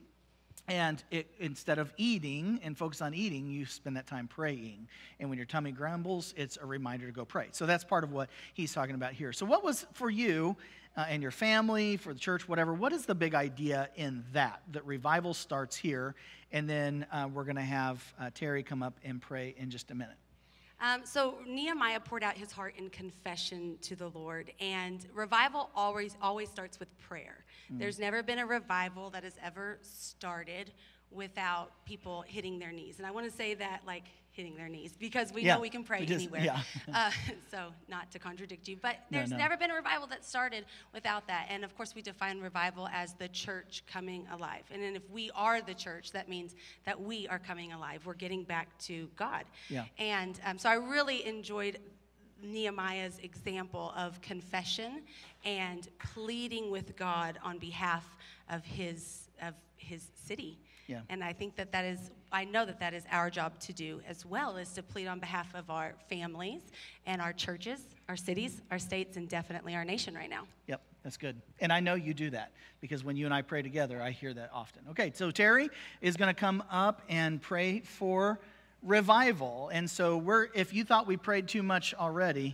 And it, instead of eating and focus on eating, you spend that time praying. And when your tummy grumbles, it's a reminder to go pray. So that's part of what he's talking about here. So what was for you uh, and your family, for the church, whatever, what is the big idea in that? That revival starts here, and then uh, we're going to have uh, Terry come up and pray in just a minute. Um, so Nehemiah poured out his heart in confession to the Lord, and revival always always starts with prayer. Mm. There's never been a revival that has ever started without people hitting their knees. And I want to say that, like, hitting their knees, because we yeah, know we can pray we just, anywhere. Yeah. uh, so not to contradict you, but there's no, no. never been a revival that started without that. And of course, we define revival as the church coming alive. And then if we are the church, that means that we are coming alive. We're getting back to God. Yeah. And um, so I really enjoyed Nehemiah's example of confession and pleading with God on behalf of his of his city. Yeah. And I think that that is, I know that that is our job to do as well, is to plead on behalf of our families and our churches, our cities, our states, and definitely our nation right now. Yep, that's good. And I know you do that, because when you and I pray together, I hear that often. Okay, so Terry is going to come up and pray for revival. And so we're, if you thought we prayed too much already,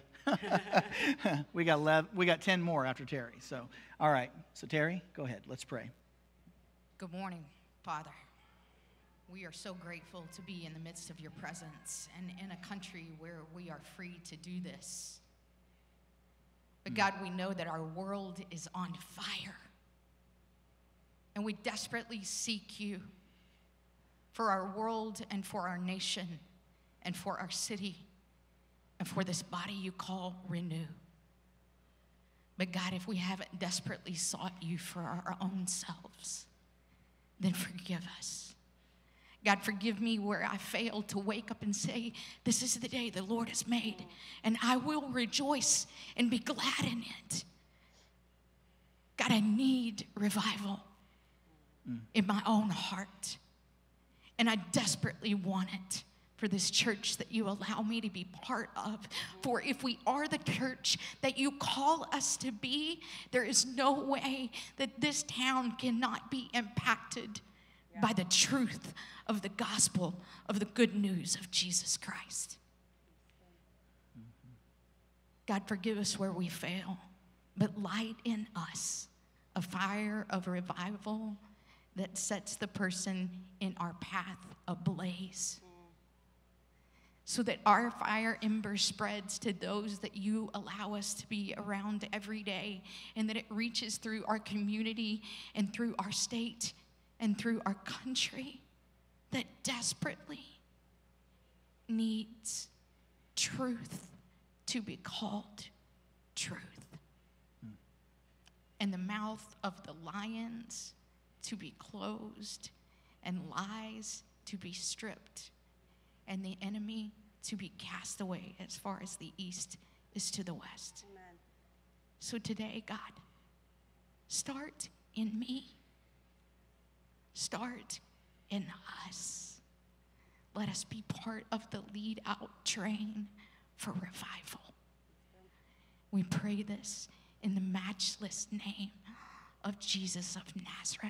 we got eleven, we got ten more after Terry. So, all right. So Terry, go ahead. Let's pray. Good morning, Father. We are so grateful to be in the midst of your presence and in a country where we are free to do this. But God, we know that our world is on fire. And we desperately seek you for our world and for our nation and for our city and for this body you call Renew. But God, if we haven't desperately sought you for our own selves, then forgive us. God, forgive me where I failed to wake up and say, this is the day the Lord has made, and I will rejoice and be glad in it. God, I need revival mm. in my own heart, and I desperately want it for this church that you allow me to be part of. For if we are the church that you call us to be, there is no way that this town cannot be impacted yeah. by the truth of the gospel of the good news of Jesus Christ. Mm-hmm. God, forgive us where we fail, but light in us a fire of revival that sets the person in our path ablaze, so that our fire ember spreads to those that you allow us to be around every day, and that it reaches through our community and through our state and through our country that desperately needs truth to be called truth. Hmm. And the mouth of the lions to be closed, and lies to be stripped, and the enemy to be cast away as far as the east is to the west. Amen. So today, God, start in me. Start in us. Let us be part of the lead out train for revival. We pray this in the matchless name of Jesus of Nazareth.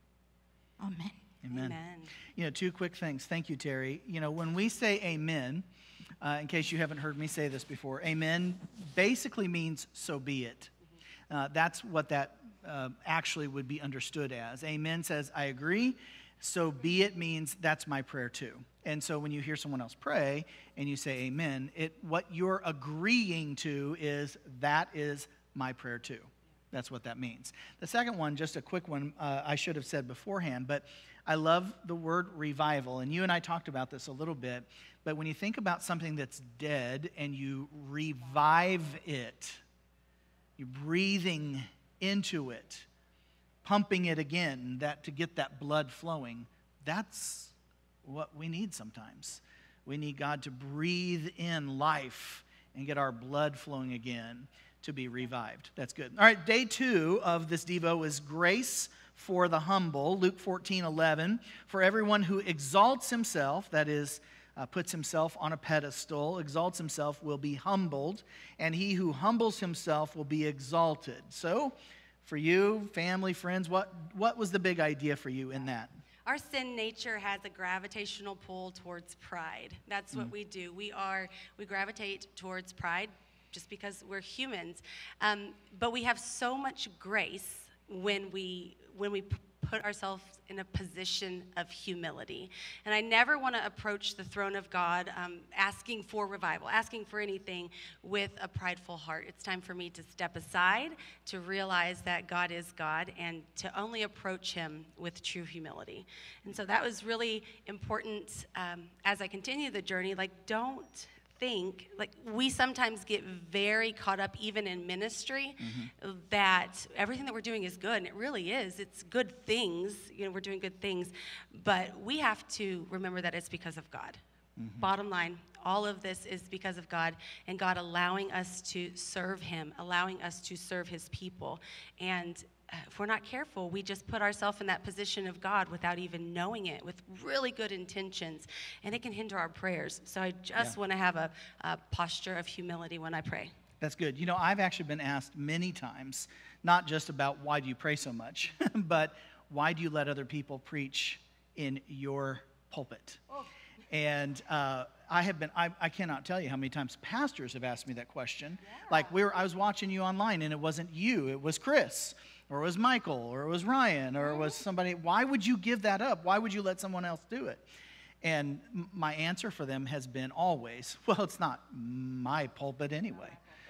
Amen. Amen. Amen. You know, two quick things. Thank you, Terry. You know, when we say amen, uh, in case you haven't heard me say this before, amen basically means so be it. Uh, that's what that uh, actually would be understood as. Amen says, I agree. So be it means that's my prayer too. And so when you hear someone else pray and you say amen, it what you're agreeing to is that is my prayer too. That's what that means. The second one, just a quick one, uh, I should have said beforehand, but I love the word revival. And you and I talked about this a little bit, but when you think about something that's dead and you revive it, you're breathing into it, pumping it again, that to get that blood flowing, that's what we need sometimes. We need God to breathe in life and get our blood flowing again to be revived. That's good. All right, day two of this Devo is grace for the humble. Luke fourteen eleven. For everyone who exalts himself, that is, uh, puts himself on a pedestal, exalts himself, will be humbled, and he who humbles himself will be exalted. So, for you, family, friends, what, what was the big idea for you in that? Our sin nature has a gravitational pull towards pride. That's what mm. we do. We are, we gravitate towards pride just because we're humans. Um, but we have so much grace when we, when we put ourselves in a position of humility. And I never want to approach the throne of God um, asking for revival, asking for anything with a prideful heart. It's time for me to step aside, to realize that God is God, and to only approach him with true humility. And so that was really important um, as I continue the journey. Like, don't think, like we sometimes get very caught up even in ministry mm-hmm. that everything that we're doing is good, and it really is. It's good things, you know, we're doing good things, but we have to remember that it's because of God. Mm-hmm. Bottom line, all of this is because of God, and God allowing us to serve him, allowing us to serve his people. And if we're not careful, we just put ourselves in that position of God without even knowing it, with really good intentions, and it can hinder our prayers. So I just yeah. want to have a, a posture of humility when I pray. That's good. You know, I've actually been asked many times, not just about why do you pray so much, but why do you let other people preach in your pulpit? Oh. And uh, I have been, I, I cannot tell you how many times pastors have asked me that question. Yeah. Like, we were, I was watching you online, and it wasn't you, it was Chris. Or it was Michael, or it was Ryan, or it was somebody. Why would you give that up? Why would you let someone else do it? And my answer for them has been always, well, it's not my pulpit anyway.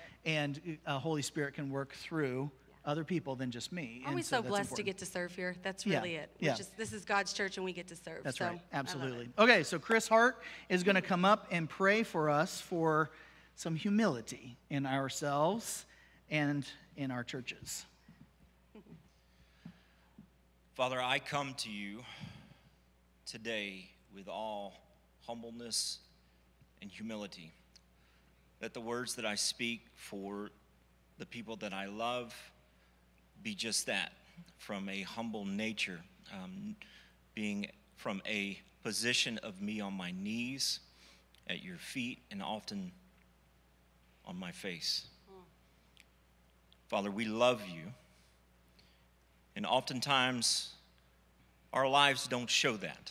And uh, Holy Spirit can work through other people than just me. Aren't we so, so blessed important. to get to serve here? That's really yeah. it. Yeah. Just, this is God's church, and we get to serve. That's so right. Absolutely. Okay, so Chris Hart is going to come up and pray for us for some humility in ourselves and in our churches. Father, I come to you today with all humbleness and humility. Let the words that I speak for the people that I love be just that, from a humble nature, um, being from a position of me on my knees, at your feet, and often on my face. Father, we love you. And oftentimes, our lives don't show that.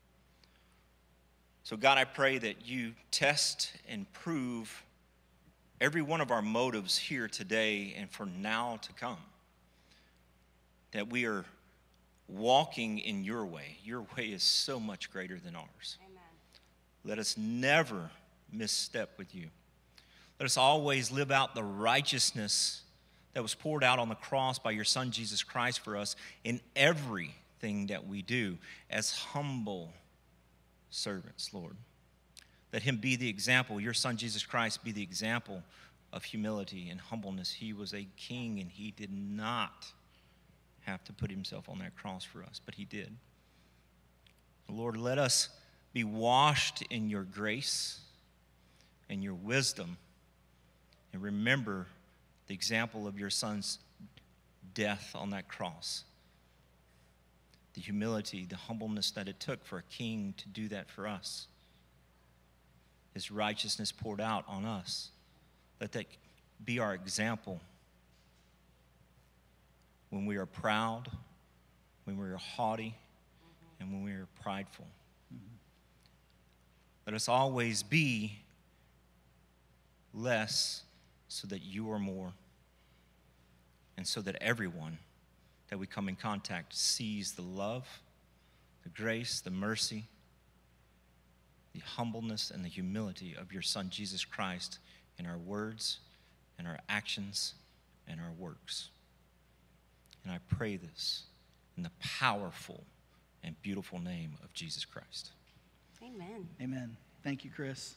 So God, I pray that you test and prove every one of our motives here today and for now to come. That we are walking in your way. Your way is so much greater than ours. Amen. Let us never misstep with you. Let us always live out the righteousness that was poured out on the cross by your Son, Jesus Christ, for us in everything that we do as humble servants, Lord. Let him be the example, your Son, Jesus Christ, be the example of humility and humbleness. He was a king, and he did not have to put himself on that cross for us, but he did. Lord, let us be washed in your grace and your wisdom, and remember the example of your Son's death on that cross. the humility, the humbleness that it took for a king to do that for us. His righteousness poured out on us. Let that be our example when we are proud, when we are haughty, and when we are prideful. Mm-hmm. Let us always be less so that you are more, and so that everyone that we come in contact sees the love, the grace, the mercy, the humbleness, and the humility of your Son, Jesus Christ, in our words, in our actions, and our works. And I pray this in the powerful and beautiful name of Jesus Christ. Amen. Amen. Thank you, Chris.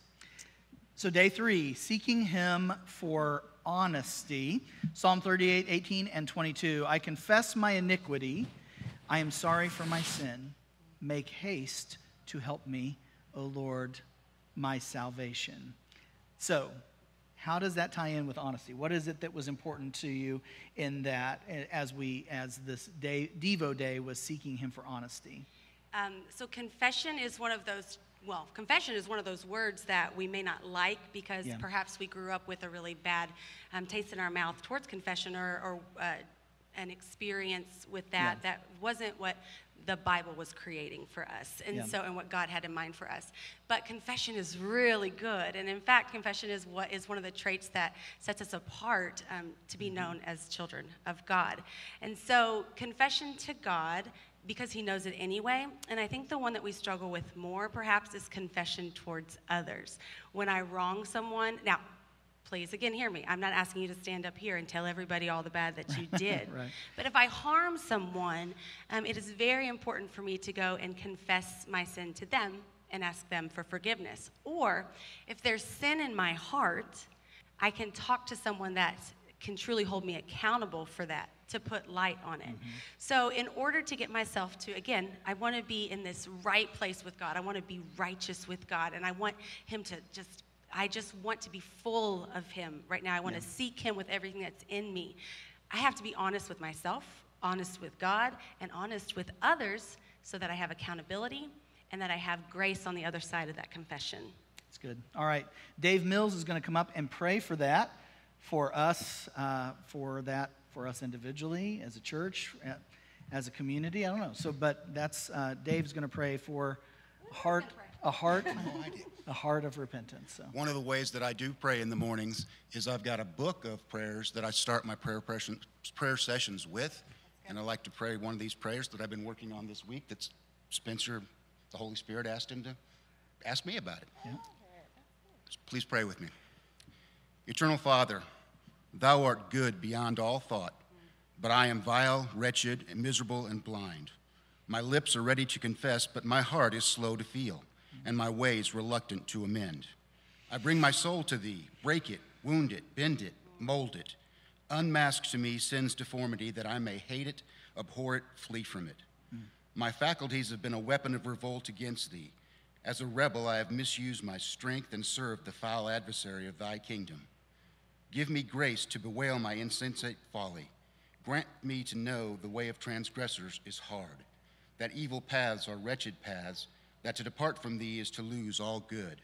So day three, seeking him for honesty. Psalm thirty-eight, eighteen, and twenty-two. I confess my iniquity. I am sorry for my sin. Make haste to help me, O Lord, my salvation. So, how does that tie in with honesty? What is it that was important to you in that as we, as this day, Devo Day was seeking him for honesty? Um, so confession is one of those, well, confession is one of those words that we may not like because Yeah. perhaps we grew up with a really bad um, taste in our mouth towards confession or, or uh, an experience with that Yeah. that wasn't what the Bible was creating for us, and Yeah. so and what God had in mind for us. But confession is really good, and in fact, confession is what is one of the traits that sets us apart um, to be known as children of God. And so, confession to God, because He knows it anyway. And I think the one that we struggle with more, perhaps, is confession towards others. When I wrong someone, now. Please, again, hear me. I'm not asking you to stand up here and tell everybody all the bad that you did. Right. But if I harm someone, um, it is very important for me to go and confess my sin to them and ask them for forgiveness. Or if there's sin in my heart, I can talk to someone that can truly hold me accountable for that, to put light on it. Mm-hmm. So in order to get myself to, again, I want to be in this right place with God. I want to be righteous with God, and I want Him to just I just want to be full of Him right now. I want yeah. to seek Him with everything that's in me. I have to be honest with myself, honest with God, and honest with others so that I have accountability and that I have grace on the other side of that confession. That's good. All right. Dave Mills is going to come up and pray for that, for us, uh, for that, for us individually, as a church, as a community. I don't know. So, but that's, uh, Dave's going to pray for heart, a heart, a heart of repentance. So. One of the ways that I do pray in the mornings is I've got a book of prayers that I start my prayer prayer sessions with, and I like to pray one of these prayers that I've been working on this week. That's Spencer, the Holy Spirit asked him to ask me about it. Yeah. Please pray with me. Eternal Father, Thou art good beyond all thought, but I am vile, wretched, and miserable and blind. My lips are ready to confess, but my heart is slow to feel, and my ways reluctant to amend. I bring my soul to Thee, break it, wound it, bend it, mold it. Unmask to me sin's deformity, that I may hate it, abhor it, flee from it. Mm. My faculties have been a weapon of revolt against Thee. As a rebel, I have misused my strength and served the foul adversary of Thy kingdom. Give me grace to bewail my insensate folly. Grant me to know the way of transgressors is hard, that evil paths are wretched paths, that to depart from Thee is to lose all good.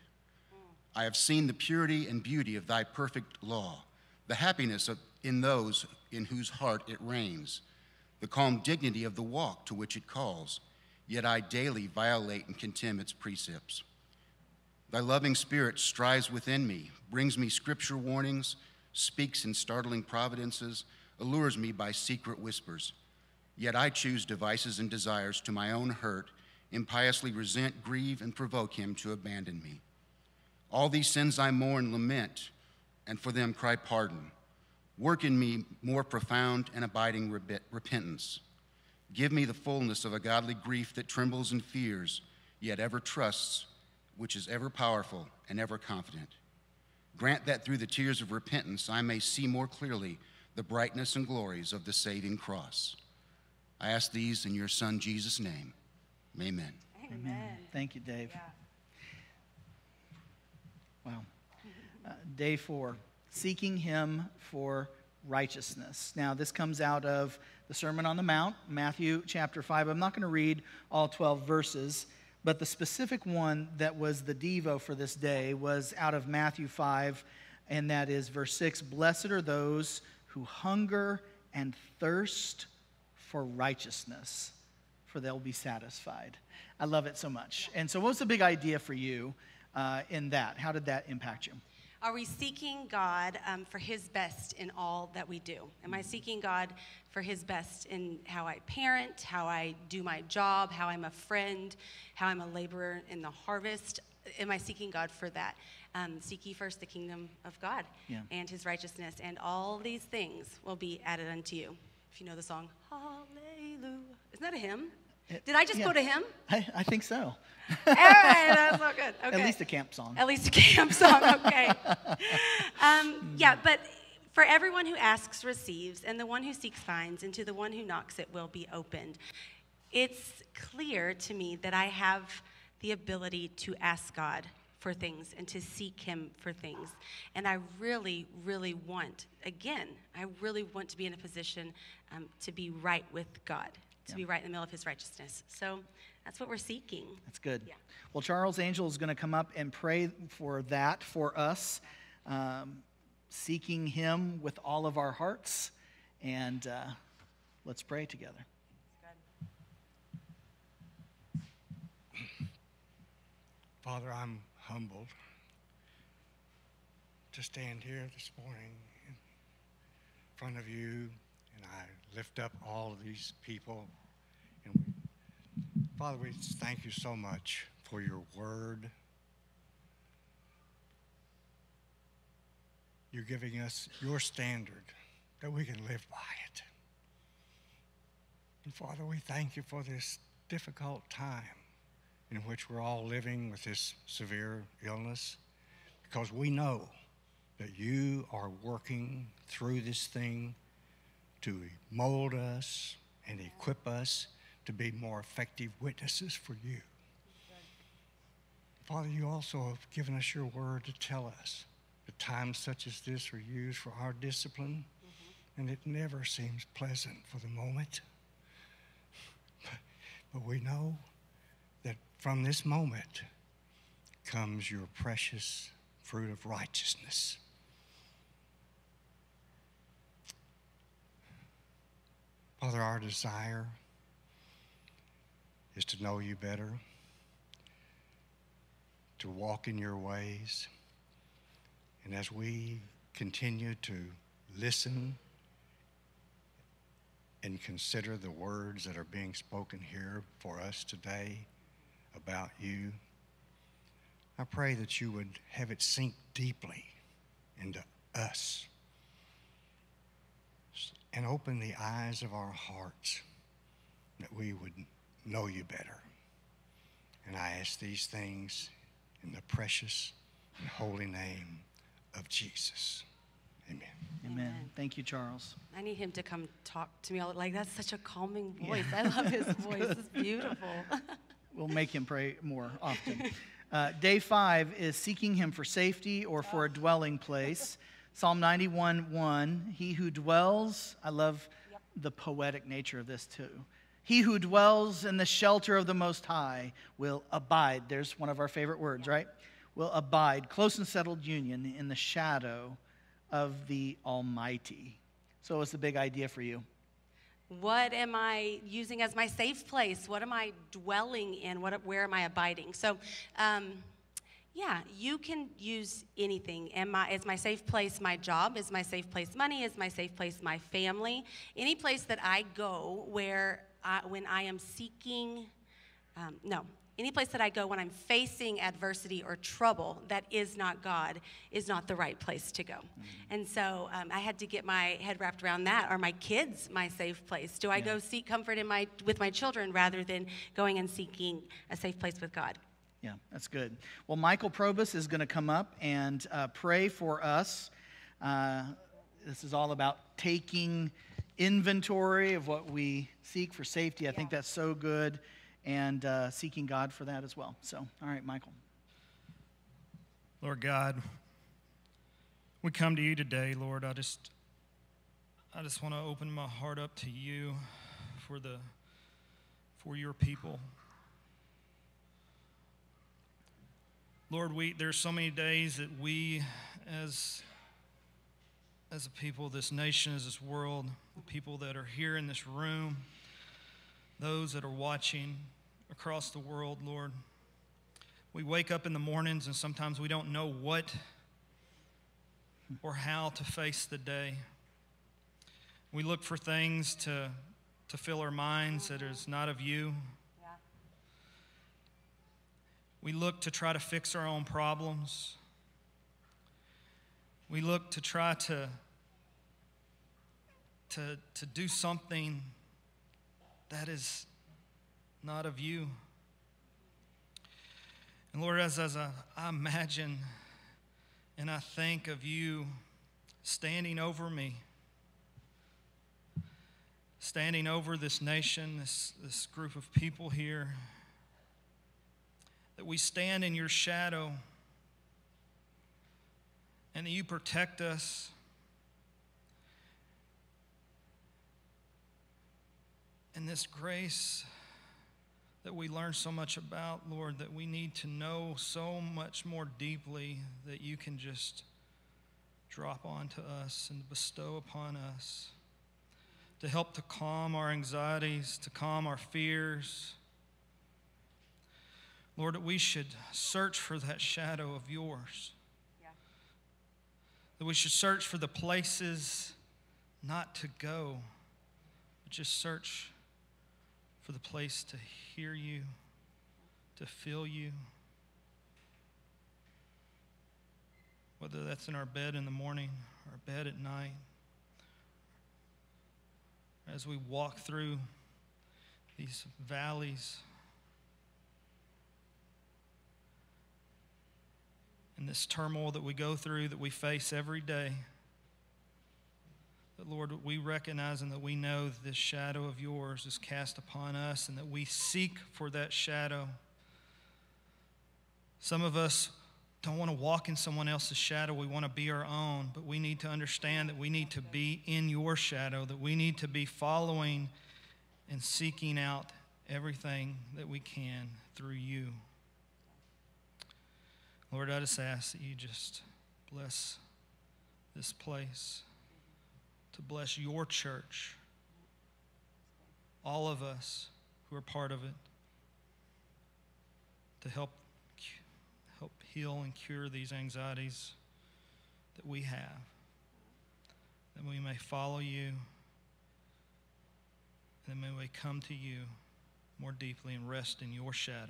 I have seen the purity and beauty of Thy perfect law, the happiness of, in those in whose heart it reigns, the calm dignity of the walk to which it calls, yet I daily violate and contemn its precepts. Thy loving Spirit strives within me, brings me scripture warnings, speaks in startling providences, allures me by secret whispers. Yet I choose devices and desires to my own hurt, impiously resent, grieve, and provoke Him to abandon me. All these sins I mourn, lament, and for them cry pardon. Work in me more profound and abiding repentance. Give me the fullness of a godly grief that trembles and fears, yet ever trusts, which is ever powerful and ever confident. Grant that through the tears of repentance I may see more clearly the brightness and glories of the saving cross. I ask these in your Son, Jesus' name. Amen. Amen. Thank you, Dave. Yeah. Wow. Uh, day four, seeking Him for righteousness. Now, this comes out of the Sermon on the Mount, Matthew chapter five. I'm not going to read all twelve verses, but the specific one that was the Devo for this day was out of Matthew five, and that is verse six. Blessed are those who hunger and thirst for righteousness, for they'll be satisfied. I love it so much. And so what's the big idea for you uh, in that? How did that impact you? Are we seeking God um, for his best in all that we do? Am I seeking God for his best in how I parent, how I do my job, how I'm a friend, how I'm a laborer in the harvest? Am I seeking God for that? Um, seek ye first the kingdom of God Yeah. and his righteousness, and all these things will be added unto you. If you know the song, Hallelujah. Isn't that a hymn? Did I just Yeah. quote a hymn? I, I think so. All right, that's so good. Okay. At least a camp song. At least a camp song, okay. um, yeah, but for everyone who asks receives, and the one who seeks finds, and to the one who knocks it will be opened. It's clear to me that I have the ability to ask God for things and to seek him for things. And I really, really want, again, I really want to be in a position um, to be right with God, to Yeah. be right in the middle of his righteousness. So that's what we're seeking. That's good. Yeah. Well, Charles Angel is going to come up and pray for that for us, um, seeking him with all of our hearts. And uh, let's pray together. Father, I'm humbled to stand here this morning in front of you, and I lift up all of these people. And we, Father, we just thank you so much for your word. You're giving us your standard that we can live by it. And Father, we thank you for this difficult time in which we're all living with this severe illness, because we know that you are working through this thing to mold us and equip us to be more effective witnesses for you. Father, you also have given us your word to tell us that times such as this are used for our discipline, mm-hmm. and it never seems pleasant for the moment. But, but we know that from this moment comes your precious fruit of righteousness. Father, our desire is to know you better, to walk in your ways. And as we continue to listen and consider the words that are being spoken here for us today about you, I pray that you would have it sink deeply into us and open the eyes of our hearts that we would know you better. And I ask these things in the precious and holy name of Jesus. Amen. Amen. Amen. Thank you, Charles. I need him to come talk to me. All, like, that's such a calming voice. I love his voice. It's beautiful. We'll make him pray more often. Uh, day five is seeking him for safety or for a dwelling place. Psalm ninety-one one, he who dwells, I love the poetic nature of this too. He who dwells in the shelter of the Most High will abide. There's one of our favorite words, right? Will abide, close and settled union in the shadow of the Almighty. So what's the big idea for you? What am I using as my safe place? What am I dwelling in? What, where am I abiding? So, um, yeah, you can use anything. Am I, is my safe place my job? Is my safe place money? Is my safe place my family? Any place that I go where I, when I am seeking, um, no, any place that I go when I'm facing adversity or trouble that is not God is not the right place to go. Mm-hmm. And so um, I had to get my head wrapped around that. Are my kids my safe place? Do I yeah. go seek comfort in my with my children rather than going and seeking a safe place with God? Yeah, that's good. Well, Michael Probus is going to come up and uh, pray for us. Uh, this is all about taking inventory of what we seek for safety. I yeah. think that's so good. And uh, seeking God for that as well. So, all right, Michael. Lord God, we come to you today, Lord. I just I just want to open my heart up to you for the for your people. Lord, we there's so many days that we as as a people, this nation, as this world, the people that are here in this room, those that are watching across the world, Lord, we wake up in the mornings and sometimes we don't know what or how to face the day. We look for things to, to fill our minds that is not of you. Yeah. We look to try to fix our own problems. We look to try to, to, to do something that is not of you. And Lord, as, as I, I imagine and I think of you standing over me, standing over this nation, this, this group of people here, that we stand in your shadow and that you protect us. And this grace that we learn so much about, Lord, that we need to know so much more deeply, that you can just drop onto us and bestow upon us to help to calm our anxieties, to calm our fears. Lord, that we should search for that shadow of yours. Yeah. That we should search for the places not to go, but just search for the place to hear you, to feel you. Whether that's in our bed in the morning, our bed at night, as we walk through these valleys and this turmoil that we go through, that we face every day. That, Lord, we recognize and that we know that this shadow of yours is cast upon us and that we seek for that shadow. Some of us don't want to walk in someone else's shadow. We want to be our own, but we need to understand that we need to be in your shadow, that we need to be following and seeking out everything that we can through you. Lord, I just ask that you just bless this place, to bless your church, all of us who are part of it, to help help heal and cure these anxieties that we have, that we may follow you, and that we may come to you more deeply and rest in your shadow.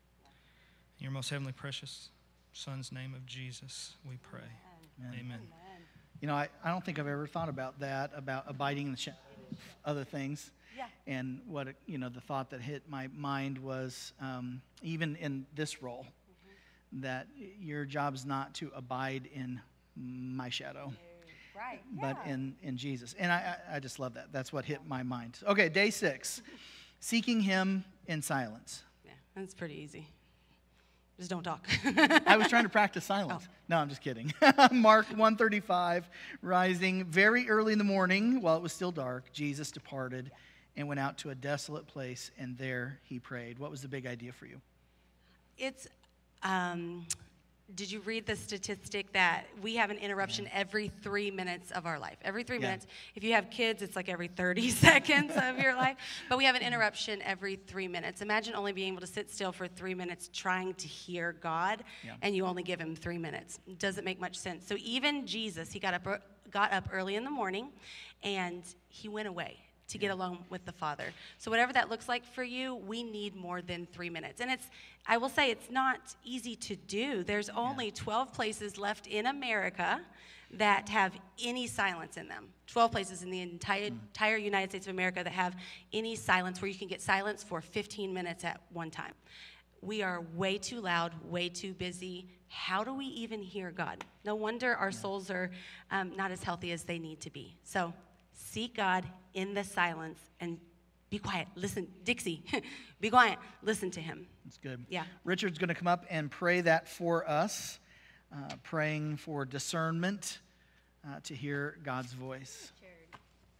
In your most heavenly precious Son's name of Jesus, we pray. Amen. Amen. You know, I, I don't think I've ever thought about that, about abiding in the shadow of other things. Yeah. And what, it, you know, the thought that hit my mind was, um, even in this role, mm-hmm. that your job's not to abide in my shadow. Right. But yeah. in, in Jesus. And I, I I just love that. That's what hit my mind. Okay, day six, seeking him in silence. Yeah, that's pretty easy. Just don't talk. I was trying to practice silence. Oh. No, I'm just kidding. Mark one thirty-five, rising very early in the morning while it was still dark, Jesus departed and went out to a desolate place, and there he prayed. What was the big idea for you? It's, um, did you read the statistic that we have an interruption every three minutes of our life? Every three Yeah. minutes. If you have kids, it's like every thirty seconds of your life. But we have an interruption every three minutes. Imagine only being able to sit still for three minutes trying to hear God, Yeah. and you only give him three minutes. It doesn't make much sense. So even Jesus, he got up, got up early in the morning, and he went away to get alone with the Father. So whatever that looks like for you, we need more than three minutes. And it's, I will say, it's not easy to do. There's only yeah. twelve places left in America that have any silence in them. twelve places in the entire, mm. entire United States of America that have any silence, where you can get silence for fifteen minutes at one time. We are way too loud, way too busy. How do we even hear God? No wonder our yeah. souls are um, not as healthy as they need to be. So seek God in the silence and be quiet. Listen, Dixie, be quiet. Listen to him. That's good. Yeah. Richard's going to come up and pray that for us, uh, praying for discernment uh, to hear God's voice.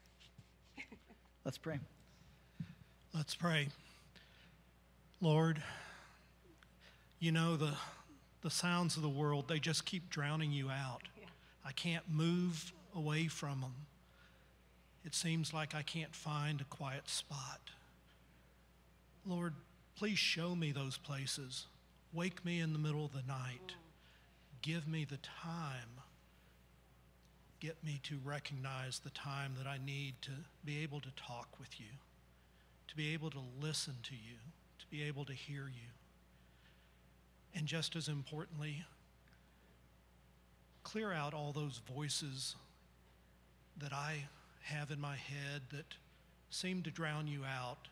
Let's pray. Let's pray. Lord, you know the the sounds of the world, they just keep drowning you out. Yeah. I can't move away from them. It seems like I can't find a quiet spot. Lord, please show me those places. Wake me in the middle of the night. Mm. Give me the time. Get me to recognize the time that I need to be able to talk with you, to be able to listen to you, to be able to hear you. And just as importantly, clear out all those voices that I have in my head that seem to drown you out.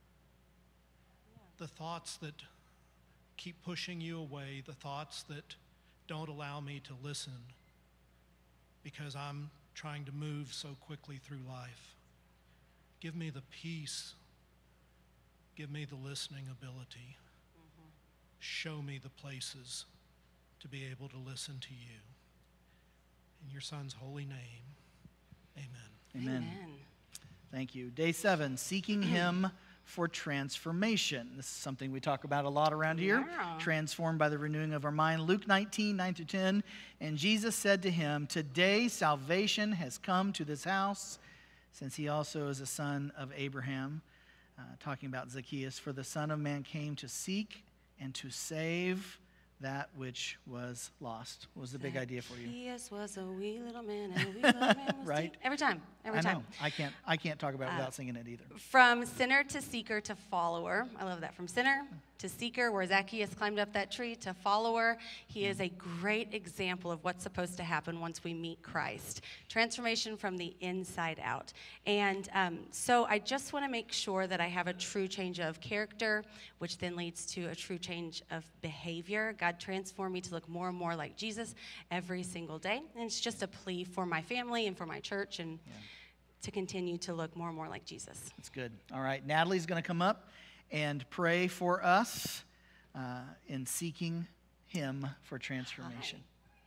The thoughts that keep pushing you away, the thoughts that don't allow me to listen because I'm trying to move so quickly through life. Give me the peace. Give me the listening ability. Show me the places to be able to listen to you. In your Son's holy name, amen. Amen. Amen. Thank you. Day seven, seeking him for transformation. This is something we talk about a lot around here. Yeah. Transformed by the renewing of our mind. Luke nineteen, nine through ten. And Jesus said to him, today salvation has come to this house, since he also is a son of Abraham. Uh, talking about Zacchaeus. For the Son of Man came to seek and to save that which was lost. What was the big idea for you? Zacchaeus was a wee little man, and a wee little man was Right? deep. Every time, every I time. know. I can't, I can't talk about it without Uh, singing it either. From sinner to seeker to follower. I love that. From sinner to seeker, where Zacchaeus climbed up that tree, to follower. He is a great example of what's supposed to happen once we meet Christ. Transformation from the inside out. And um, so I just want to make sure that I have a true change of character, which then leads to a true change of behavior. God transformed me to look more and more like Jesus every single day. And it's just a plea for my family and for my church and yeah. to continue to look more and more like Jesus. That's good. All right. Natalie's going to come up and pray for us uh, in seeking him for transformation.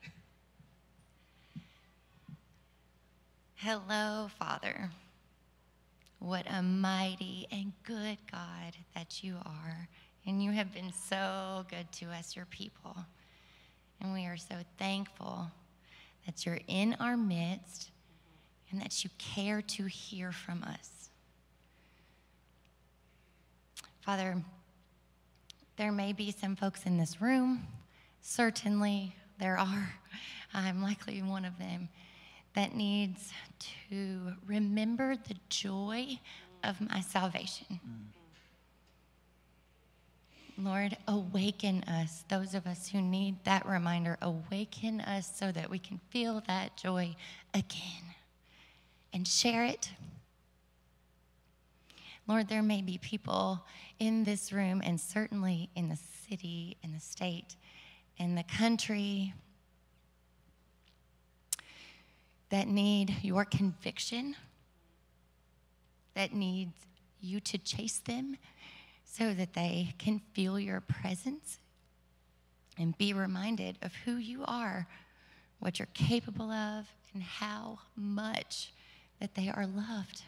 Hello, Father. What a mighty and good God that you are. And you have been so good to us, your people. And we are so thankful that you're in our midst and that you care to hear from us. Father, there may be some folks in this room, certainly there are, I'm likely one of them, that needs to remember the joy of my salvation. Mm. Lord, awaken us, those of us who need that reminder, awaken us so that we can feel that joy again and share it. Lord, there may be people in this room and certainly in the city, in the state, in the country that need your conviction, that needs you to chase them so that they can feel your presence and be reminded of who you are, what you're capable of, and how much that they are loved.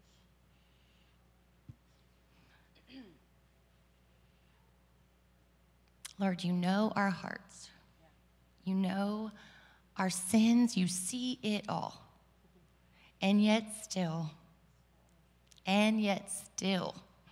Lord, you know our hearts. You know our sins. You see it all. And yet still, and yet still,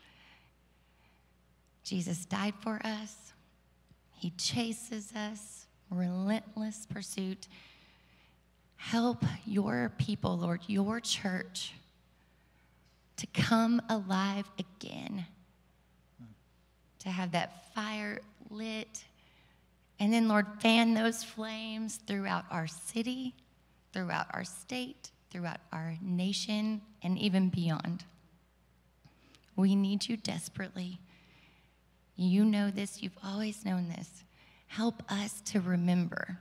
Jesus died for us. He chases us, relentless pursuit. Help your people, Lord, your church, to come alive again, to have that fire lit, and then, Lord, fan those flames throughout our city, throughout our state, throughout our nation, and even beyond. We need you desperately. You know this. You've always known this. Help us to remember.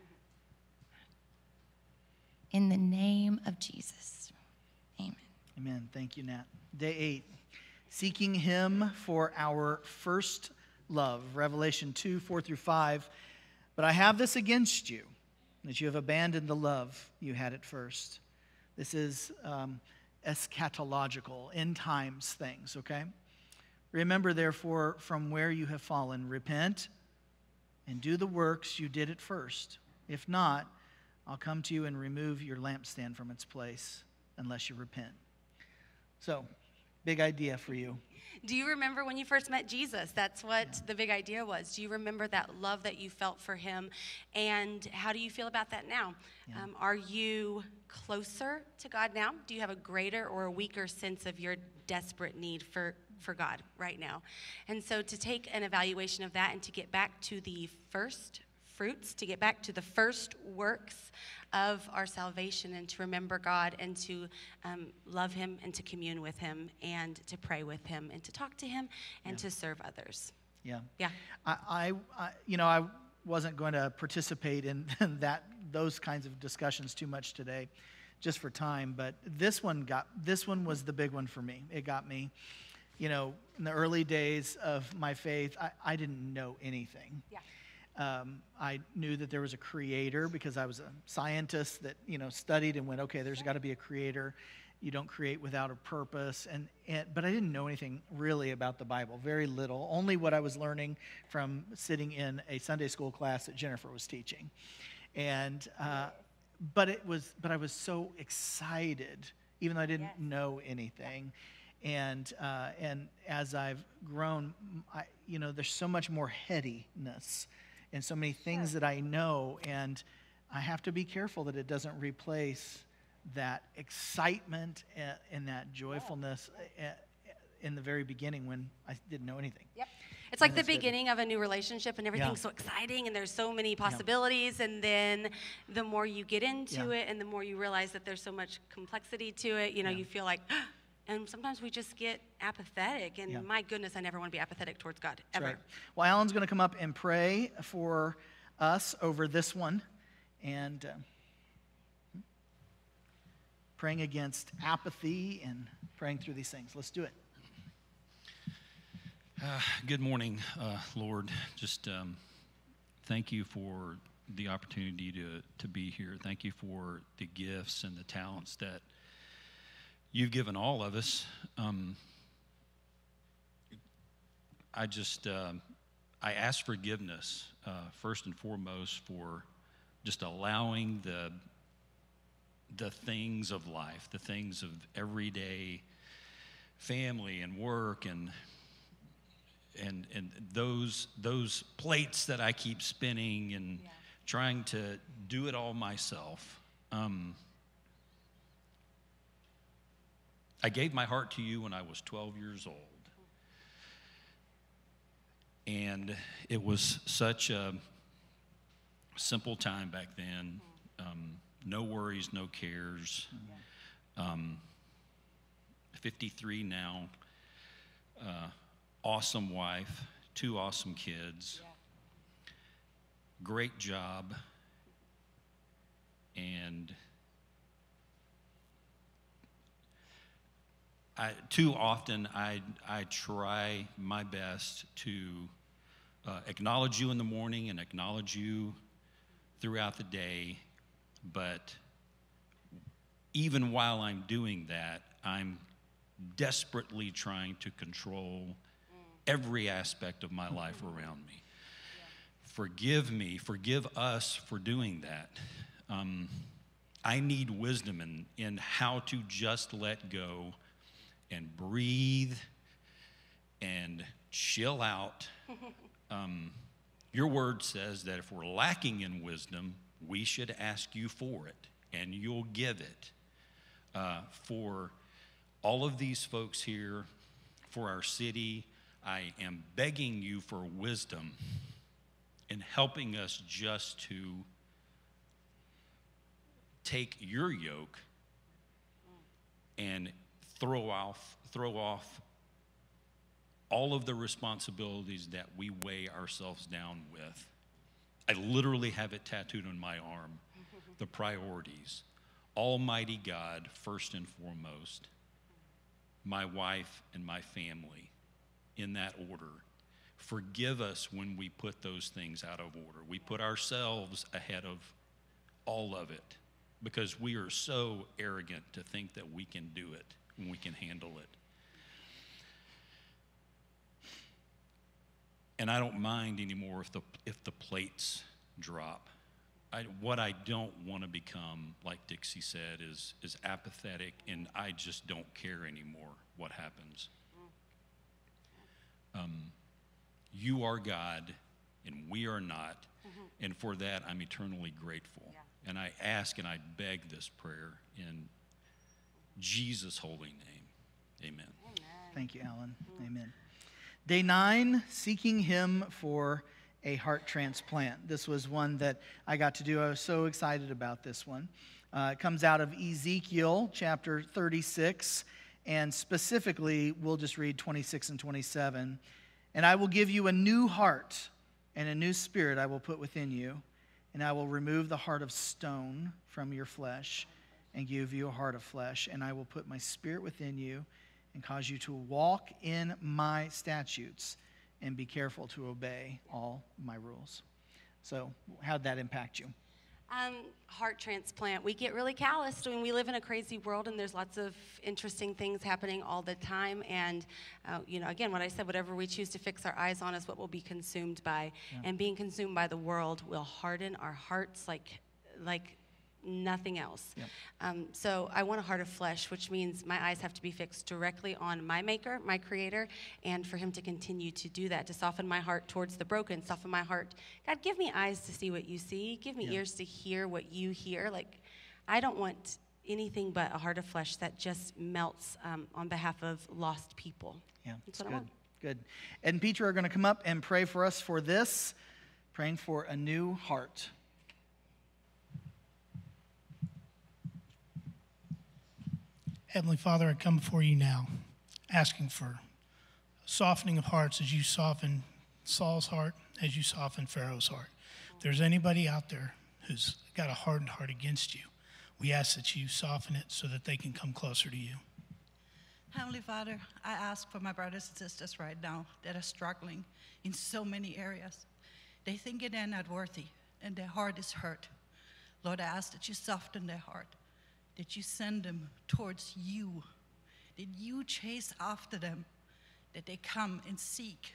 In the name of Jesus, amen. Amen. Thank you, Nat. Day eight, seeking him for our first love. Revelation two, four through five. But I have this against you, that you have abandoned the love you had at first. This is um, eschatological, end times things, okay? Remember, therefore, from where you have fallen, repent and do the works you did at first. If not, I'll come to you and remove your lampstand from its place unless you repent. So, big idea for you. Do you remember when you first met Jesus? That's what yeah. the big idea was. Do you remember that love that you felt for him? And how do you feel about that now? Yeah. Um, are you closer to God now? Do you have a greater or a weaker sense of your desperate need for, for God right now? And so to take an evaluation of that and to get back to the first fruits, to get back to the first works of our salvation, and to remember God, and to um, love him, and to commune with him, and to pray with him, and to talk to him, and yeah. to serve others. Yeah. Yeah. I, I, I, you know, I wasn't going to participate in that those kinds of discussions too much today, just for time. But this one got this one was the big one for me. It got me. You know, in the early days of my faith, I, I didn't know anything. Yeah. Um, I knew that there was a creator because I was a scientist that, you know, studied and went, okay, there's got to be a creator. You don't create without a purpose. And, and but I didn't know anything really about the Bible, very little. Only what I was learning from sitting in a Sunday school class that Jennifer was teaching. And uh, but it was, but I was so excited, even though I didn't yes. know anything. And uh, and as I've grown, I, you know, there's so much more headiness and so many things that I know, and I have to be careful that it doesn't replace that excitement and that joyfulness in the very beginning when I didn't know anything. Yep. It's like the beginning good. of a new relationship, and everything's yeah. so exciting, and there's so many possibilities, yeah. and then the more you get into yeah. it, and the more you realize that there's so much complexity to it, you know, yeah. you feel like, and sometimes we just get apathetic, and yeah. my goodness, I never want to be apathetic towards God, ever. Right. Well, Alan's going to come up and pray for us over this one, and uh, praying against apathy and praying through these things. Let's do it. Uh, good morning, uh, Lord. Just um, thank you for the opportunity to, to be here. Thank you for the gifts and the talents that you've given all of us. Um, I just, uh, I ask forgiveness, uh, first and foremost, for just allowing the, the things of life, the things of everyday family and work and and and those those plates that I keep spinning and yeah. trying to do it all myself. Um, I gave my heart to you when I was twelve years old. And it was such a simple time back then. Um, no worries, no cares. Um, fifty-three now. Uh, awesome wife, two awesome kids. Great job. And I, too often I, I try my best to uh, acknowledge you in the morning and acknowledge you throughout the day, but even while I'm doing that, I'm desperately trying to control every aspect of my life around me. Forgive me, forgive us for doing that. Um, I need wisdom in, in how to just let go and breathe and chill out. Um, your word says that if we're lacking in wisdom, we should ask you for it, and you'll give it. Uh, for all of these folks here, for our city, I am begging you for wisdom in helping us just to take your yoke and throw off, throw off all of the responsibilities that we weigh ourselves down with. I literally have it tattooed on my arm, the priorities. Almighty God, first and foremost, my wife and my family, in that order. Forgive us when we put those things out of order. We put ourselves ahead of all of it. because we are so arrogant to think that we can do it and we can handle it. And I don't mind anymore if the, if the plates drop. I, what I don't want to become, like Dixie said, is, is apathetic, and I just don't care anymore what happens. Um, you are God, and we are not, mm-hmm. and for that I'm eternally grateful. Yeah. And I ask and I beg this prayer in Jesus' holy name. Amen. Amen. Thank you, Alan. Mm-hmm. Amen. Day nine, seeking him for a heart transplant. This was one that I got to do. I was so excited about this one. Uh, it comes out of Ezekiel chapter thirty-six, and specifically, we'll just read twenty-six and twenty-seven. And I will give you a new heart, and a new spirit I will put within you, and I will remove the heart of stone from your flesh, and give you a heart of flesh, and I will put my spirit within you, and cause you to walk in my statutes, and be careful to obey all my rules. So how'd that impact you? Um, heart transplant. We get really calloused. I mean, we live in a crazy world, and there's lots of interesting things happening all the time. And, uh, you know, again, what I said, whatever we choose to fix our eyes on is what we'll be consumed by. Yeah. And being consumed by the world will harden our hearts like, like nothing else. Yep. Um, so I want a heart of flesh, which means my eyes have to be fixed directly on my maker, my creator, and for him to continue to do that, to soften my heart towards the broken, soften my heart. God, give me eyes to see what you see. Give me yeah. ears to hear what you hear. Like, I don't want anything but a heart of flesh that just melts um, on behalf of lost people. Yeah, that's what good. I want. Good. Ed and Peter are going to come up and pray for us for this, praying for a new heart. Heavenly Father, I come before you now, asking for softening of hearts as you soften Saul's heart, as you soften Pharaoh's heart. If there's anybody out there who's got a hardened heart against you, we ask that you soften it so that they can come closer to you. Heavenly Father, I ask for my brothers and sisters right now that are struggling in so many areas. They think they're not worthy, and their heart is hurt. Lord, I ask that you soften their heart, that you send them towards you, that you chase after them, that they come and seek.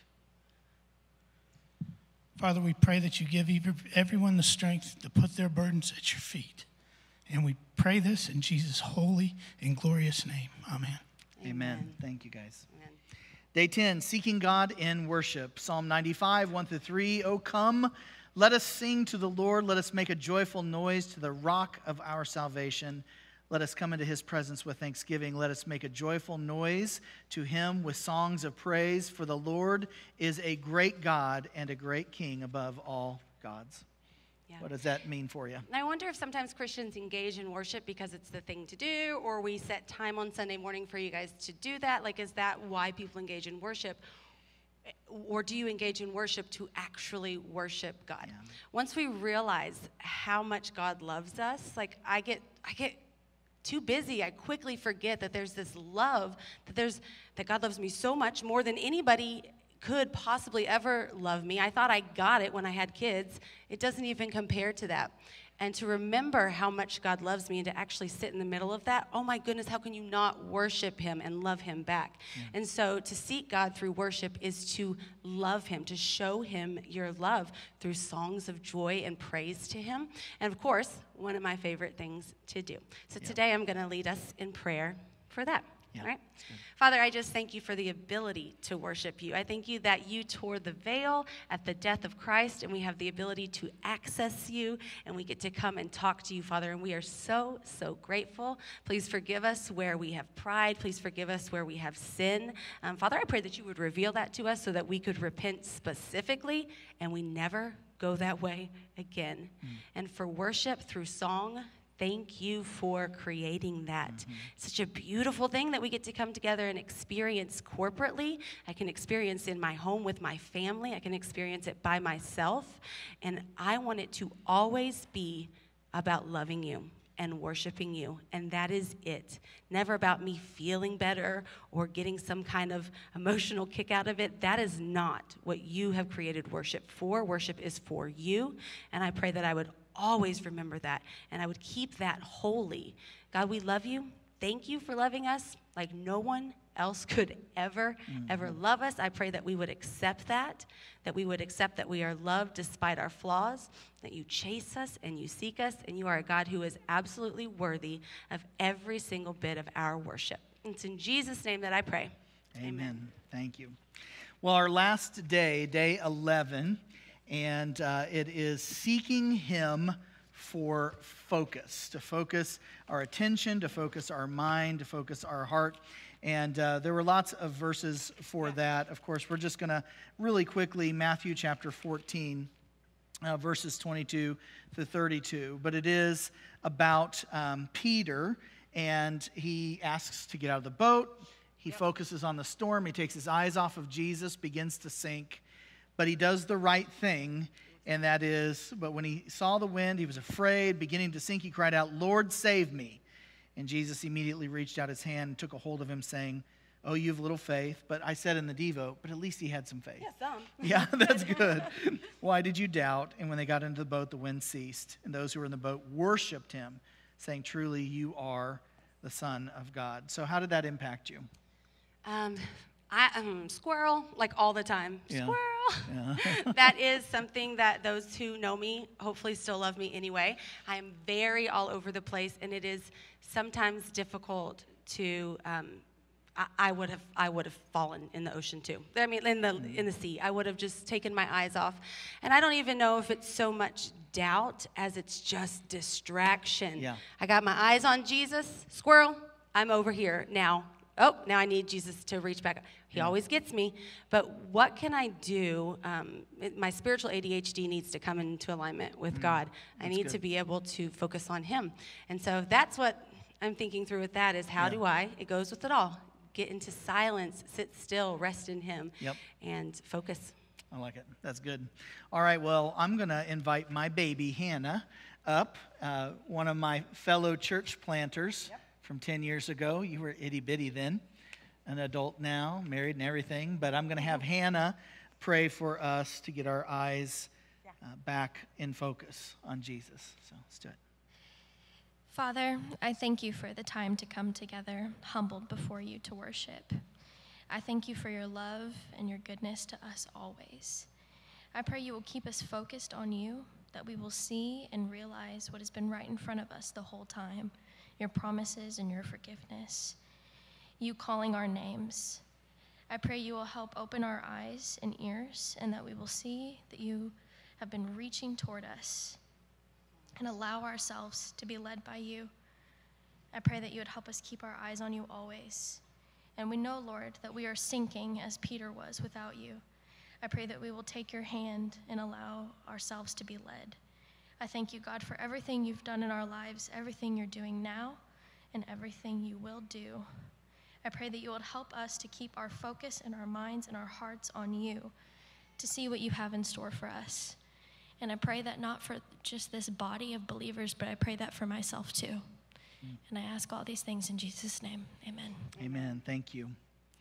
Father, we pray that you give everyone the strength to put their burdens at your feet. And we pray this in Jesus' holy and glorious name. Amen. Amen. Amen. Thank you, guys. Amen. Day ten, seeking God in worship. Psalm ninety-five, one through three. Oh, come, let us sing to the Lord. Let us make a joyful noise to the rock of our salvation. Let us come into his presence with thanksgiving. Let us make a joyful noise to him with songs of praise. For the Lord is a great God and a great King above all gods. Yeah. What does that mean for you? I wonder if sometimes Christians engage in worship because it's the thing to do, or we set time on Sunday morning for you guys to do that. Like, is that why people engage in worship? Or do you engage in worship to actually worship God? Yeah. Once we realize how much God loves us, like I get, I get too busy, I quickly forget that there's this love, that there's that God loves me so much more than anybody could possibly ever love me. I thought I got it when I had kids. It doesn't even compare to that. And to remember how much God loves me and to actually sit in the middle of that, oh my goodness, how can you not worship him and love him back? Yeah. And so to seek God through worship is to love him, to show him your love through songs of joy and praise to him. And of course, one of my favorite things to do. So yeah. today I'm going to lead us in prayer for that. Yeah, all right? Father, I just thank you for the ability to worship you. I thank you that you tore the veil at the death of Christ, and we have the ability to access you, and we get to come and talk to you, Father, and we are so, so grateful. Please forgive us where we have pride. Please forgive us where we have sin. Um, Father, I pray that you would reveal that to us so that we could repent specifically, and we never go that way again. Mm. And for worship through song, thank you for creating that. Mm-hmm. Such a beautiful thing that we get to come together and experience corporately. I can experience in my home with my family. I can experience it by myself. And I want it to always be about loving you and worshiping you. And that is it. Never about me feeling better or getting some kind of emotional kick out of it. That is not what you have created worship for. Worship is for you. And I pray that I would always remember that, and I would keep that holy. God, we love you. Thank you for loving us like no one else could ever, mm-hmm. ever love us. I pray that we would accept that, that we would accept that we are loved despite our flaws, that you chase us and you seek us, and you are a God who is absolutely worthy of every single bit of our worship. It's in Jesus' name that I pray. Amen. Amen. Thank you. Well, our last day, day eleven, and uh, it is seeking him for focus, to focus our attention, to focus our mind, to focus our heart. And uh, there were lots of verses for that. Of course, we're just going to really quickly, Matthew chapter fourteen, uh, verses twenty-two to thirty-two. But it is about um, Peter, and he asks to get out of the boat. He yep. focuses on the storm. He takes his eyes off of Jesus, begins to sink. But he does the right thing, and that is, but when he saw the wind, he was afraid, beginning to sink. He cried out, "Lord, save me." And Jesus immediately reached out his hand and took a hold of him, saying, "Oh, you have little faith." But I said in the Devo, but at least he had some faith. Yeah, some. Yeah, that's good. "Why did you doubt?" And when they got into the boat, the wind ceased. And those who were in the boat worshiped him, saying, "Truly, you are the Son of God." So how did that impact you? Um, I, um, squirrel, like all the time. Yeah. Squirrel. Yeah. That is something that those who know me hopefully still love me anyway. I am very all over the place, and it is sometimes difficult to. Um, I, I would have, I would have fallen in the ocean too. I mean, in the in the sea, I would have just taken my eyes off, and I don't even know if it's so much doubt as it's just distraction. Yeah. I got my eyes on Jesus. Squirrel. I'm over here now. Oh, now I need Jesus to reach back. He Yeah. always gets me. But what can I do? Um, it, my spiritual A D H D needs to come into alignment with Mm, God. I that's need good. to be able to focus on him. And so that's what I'm thinking through with that is how Yeah. do I, it goes with it all, get into silence, sit still, rest in him, Yep. and focus. I like it. That's good. All right, well, I'm going to invite my baby, Hannah, up, uh, one of my fellow church planters Yep. from ten years ago. You were itty-bitty then, an adult now, married and everything. But I'm going to have Hannah pray for us to get our eyes uh, back in focus on Jesus. So let's do it. Father, I thank you for the time to come together, humbled before you to worship. I thank you for your love and your goodness to us always. I pray you will keep us focused on you, that we will see and realize what has been right in front of us the whole time, your promises and your forgiveness, you calling our names. I pray you will help open our eyes and ears, and that we will see that you have been reaching toward us, and allow ourselves to be led by you. I pray that you would help us keep our eyes on you always. And we know, Lord, that we are sinking as Peter was without you. I pray that we will take your hand and allow ourselves to be led. I thank you, God, for everything you've done in our lives, everything you're doing now, and everything you will do. I pray that you would help us to keep our focus and our minds and our hearts on you, to see what you have in store for us. And I pray that not for just this body of believers, but I pray that for myself too. Mm. And I ask all these things in Jesus' name. Amen. Amen. Thank you.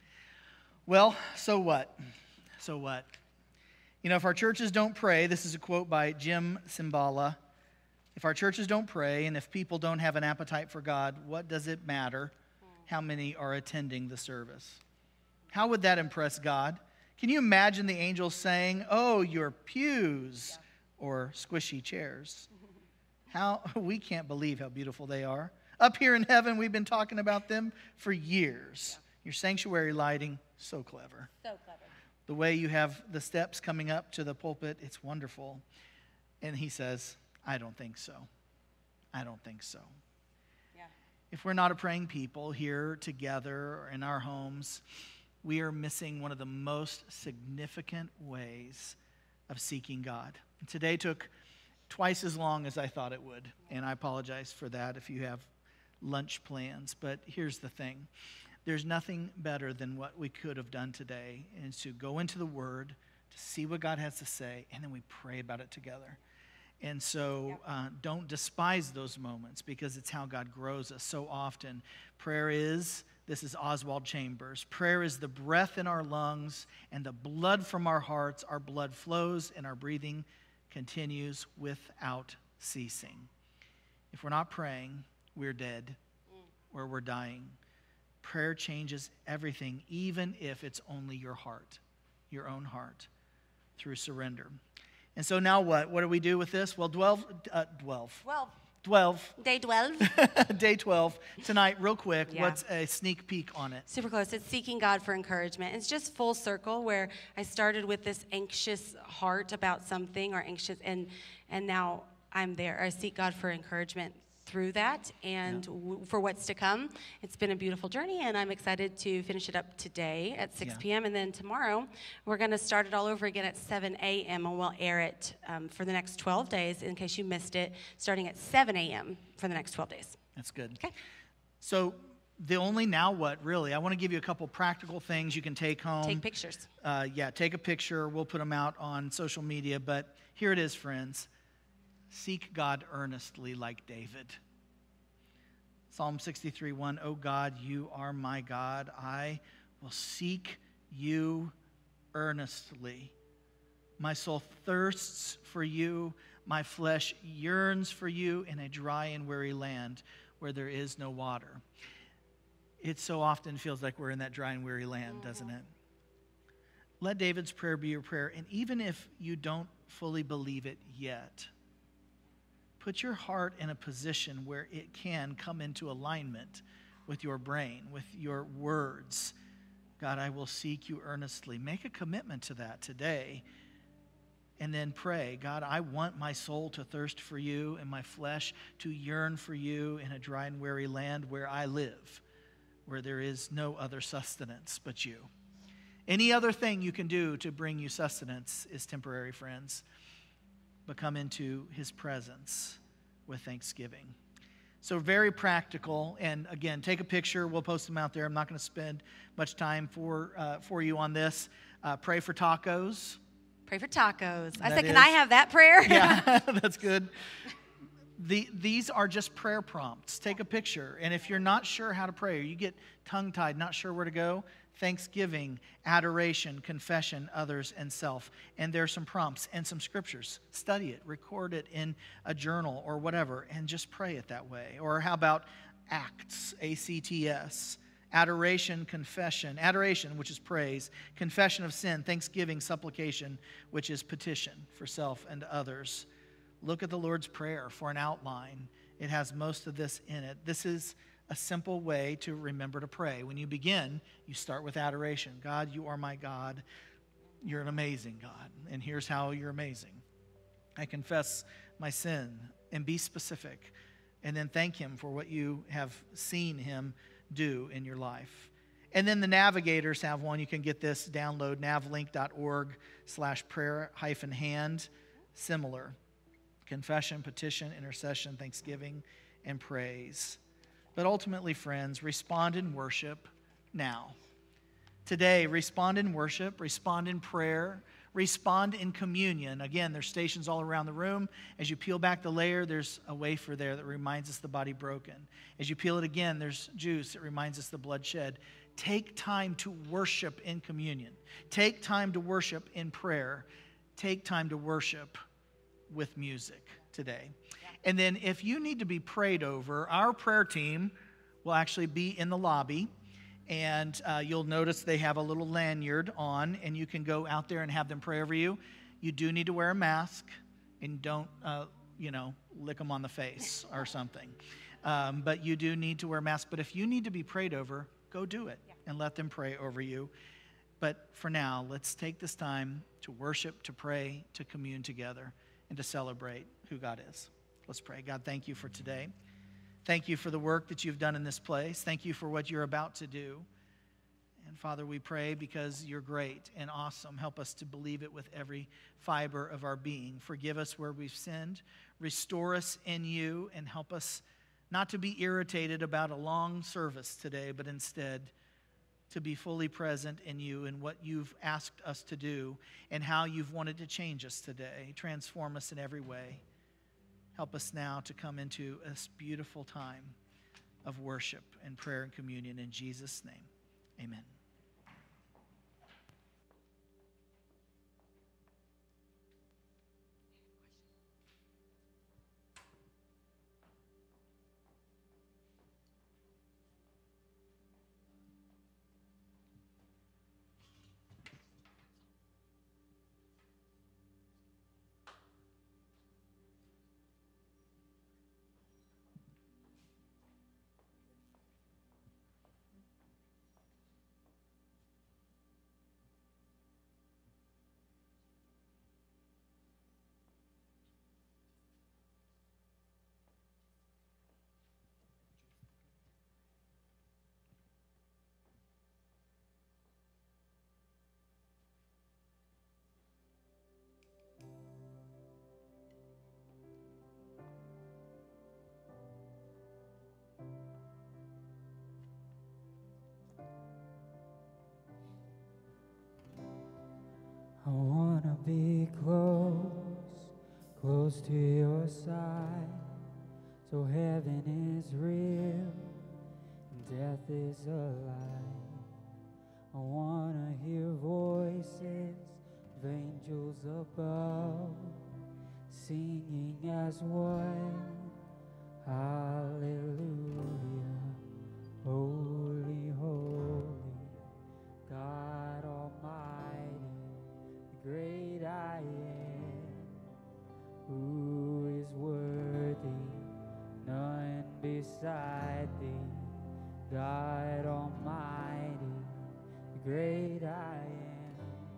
Well, so what? So what? You know, if our churches don't pray, this is a quote by Jim Cymbala. If our churches don't pray and if people don't have an appetite for God, what does it matter how many are attending the service? How would that impress God? Can you imagine the angels saying, "Oh, your pews," or "squishy chairs"? How we can't believe how beautiful they are. Up here in heaven, we've been talking about them for years. Your sanctuary lighting, so clever. So clever. The way you have the steps coming up to the pulpit, it's wonderful. And he says, I don't think so. I don't think so. Yeah. If we're not a praying people here together or in our homes, we are missing one of the most significant ways of seeking God. And today took twice as long as I thought it would, and I apologize for that if you have lunch plans. But here's the thing. There's nothing better than what we could have done today, is to go into the Word, to see what God has to say, and then we pray about it together. And so uh, don't despise those moments, because it's how God grows us so often. Prayer is, this is Oswald Chambers, prayer is the breath in our lungs and the blood from our hearts. Our blood flows and our breathing continues without ceasing. If we're not praying, we're dead or we're dying. Prayer changes everything, even if it's only your heart, your own heart, through surrender. And so now what? What do we do with this? Well, twelve, uh, twelve. Well, twelve. Day twelve. Day twelve. Tonight, real quick, Yeah. what's a sneak peek on it? Super close. It's seeking God for encouragement. It's just full circle where I started with this anxious heart about something or anxious, and and now I'm there. I seek God for encouragement through that and w- for what's to come. It's been a beautiful journey, and I'm excited to finish it up today at six Yeah. p.m. And then tomorrow, we're going to start it all over again at seven a.m. and we'll air it um, for the next twelve days, in case you missed it, starting at seven a.m. for the next twelve days. That's good. Okay. So the only now what, really, I want to give you a couple practical things you can take home. Take pictures. Uh, yeah, take a picture. We'll put them out on social media. But here it is, friends. Seek God earnestly like David. Psalm sixty-three one, O God, you are my God. I will seek you earnestly. My soul thirsts for you. My flesh yearns for you in a dry and weary land where there is no water. It so often feels like we're in that dry and weary land, doesn't it? Let David's prayer be your prayer. And even if you don't fully believe it yet, put your heart in a position where it can come into alignment with your brain, with your words. God, I will seek you earnestly. Make a commitment to that today. And then pray, God, I want my soul to thirst for you and my flesh to yearn for you in a dry and weary land where I live, where there is no other sustenance but you. Any other thing you can do to bring you sustenance is temporary, friends. But come into his presence with thanksgiving. So very practical. And again, take a picture. We'll post them out there. I'm not going to spend much time for uh, for you on this. Uh, pray for tacos. Pray for tacos. I That said, can is- I have that prayer? Yeah, that's good. The, these are just prayer prompts. Take a picture. And if you're not sure how to pray, or you get tongue-tied, not sure where to go, thanksgiving, adoration, confession, others, and self. And there's some prompts and some scriptures. Study it, record it in a journal or whatever, and just pray it that way. Or how about Acts, A C T S, adoration, confession, adoration, which is praise, confession of sin, thanksgiving, supplication, which is petition for self and others. Look at the Lord's Prayer for an outline. It has most of this in it. This is a simple way to remember to pray. When you begin, you start with adoration. God, you are my God. You're an amazing God. And here's how you're amazing. I confess my sin and be specific. And then thank him for what you have seen him do in your life. And then the navigators have one. You can get this, download navlink.org slash prayer hyphen hand. Similar. Confession, petition, intercession, thanksgiving, and praise. But ultimately, friends, respond in worship now. Today, respond in worship, respond in prayer, respond in communion. Again, there's stations all around the room. As you peel back the layer, there's a wafer there that reminds us the body broken. As you peel it again, there's juice that reminds us the blood shed. Take time to worship in communion. Take time to worship in prayer. Take time to worship with music today. And then if you need to be prayed over, our prayer team will actually be in the lobby. And uh, you'll notice they have a little lanyard on, and you can go out there and have them pray over you. You do need to wear a mask, and don't, uh, you know, lick them on the face or something. Um, but you do need to wear a mask. But if you need to be prayed over, go do it and let them pray over you. But for now, let's take this time to worship, to pray, to commune together, and to celebrate who God is. Let's pray. God, thank you for today. Thank you for the work that you've done in this place. Thank you for what you're about to do. And Father, we pray because you're great and awesome. Help us to believe it with every fiber of our being. Forgive us where we've sinned. Restore us in you, and help us not to be irritated about a long service today, but instead to be fully present in you and what you've asked us to do and how you've wanted to change us today. Transform us in every way. Help us now to come into this beautiful time of worship and prayer and communion in Jesus' name. Amen. close, close to your side. So heaven is real, and death is a lie. I wanna hear voices of angels above, singing as one. Hallelujah. Holy, holy, God Almighty, the great I am, who is worthy, none beside thee, God Almighty, the great I am.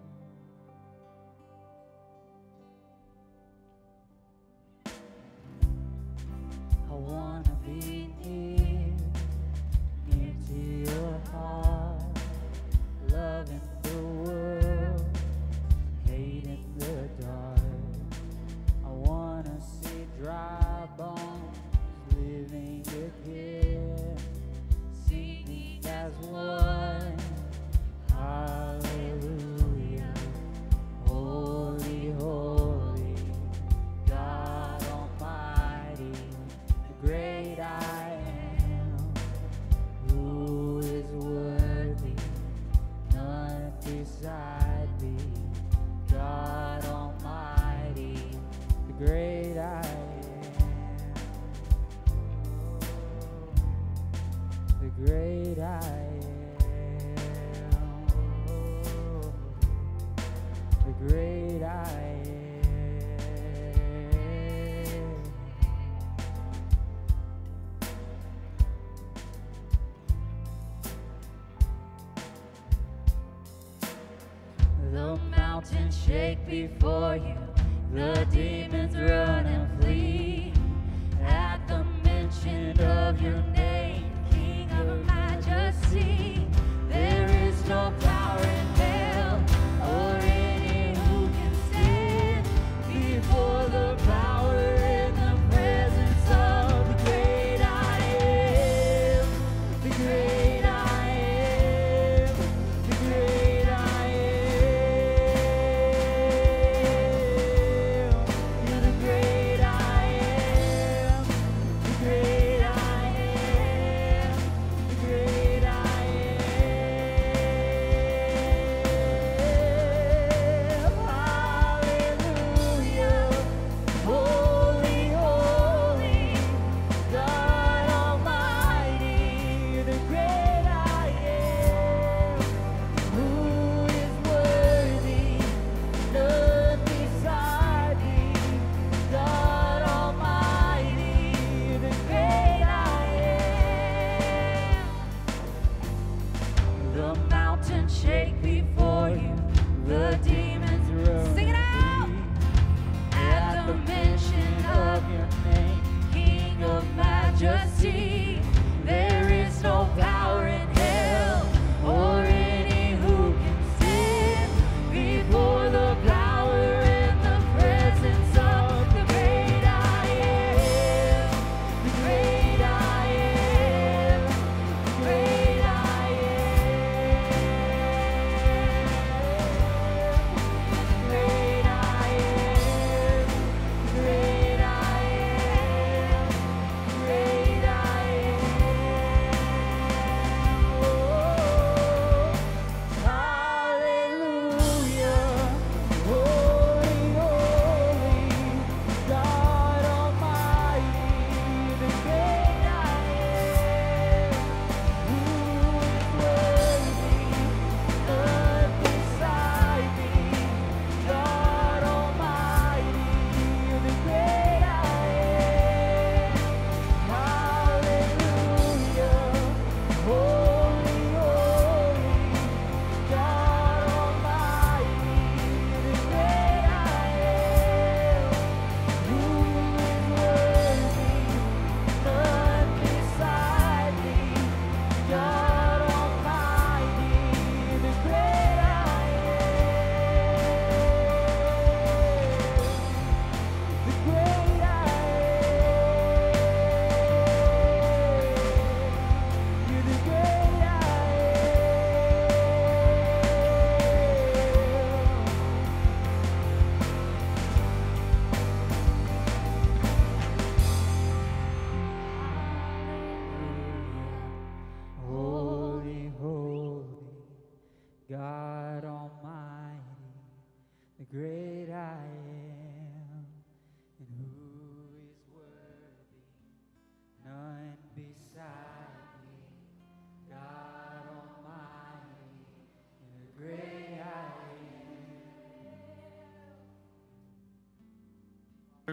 I wanna be near, near to your heart, loving the world, hating the dark. I wanna see dry bones living again, singing as one. Hallelujah. Holy, holy, God Almighty, the great I am, who is worthy, none beside thee, God Almighty, the great I am, the great I am, the great I am. The mountains shake before you, the demons run and flee. At the mention of your name, King of majesty, there is no power in hell or any who can stand before the power and the presence of the great I am, the great I am, the great I am. You're the great I am, the great I am.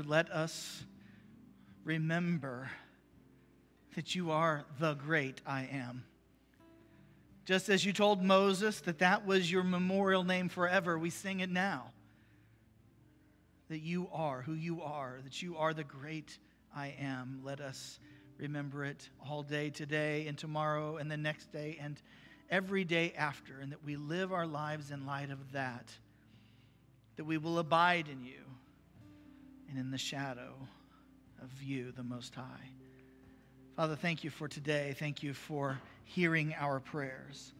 Lord, let us remember that you are the great I am. Just as you told Moses that that was your memorial name forever, we sing it now. That you are who you are, that you are the great I am. Let us remember it all day today and tomorrow and the next day and every day after, and that we live our lives in light of that, that we will abide in you and in the shadow of you, the Most High. Father, thank you for today. Thank you for hearing our prayers.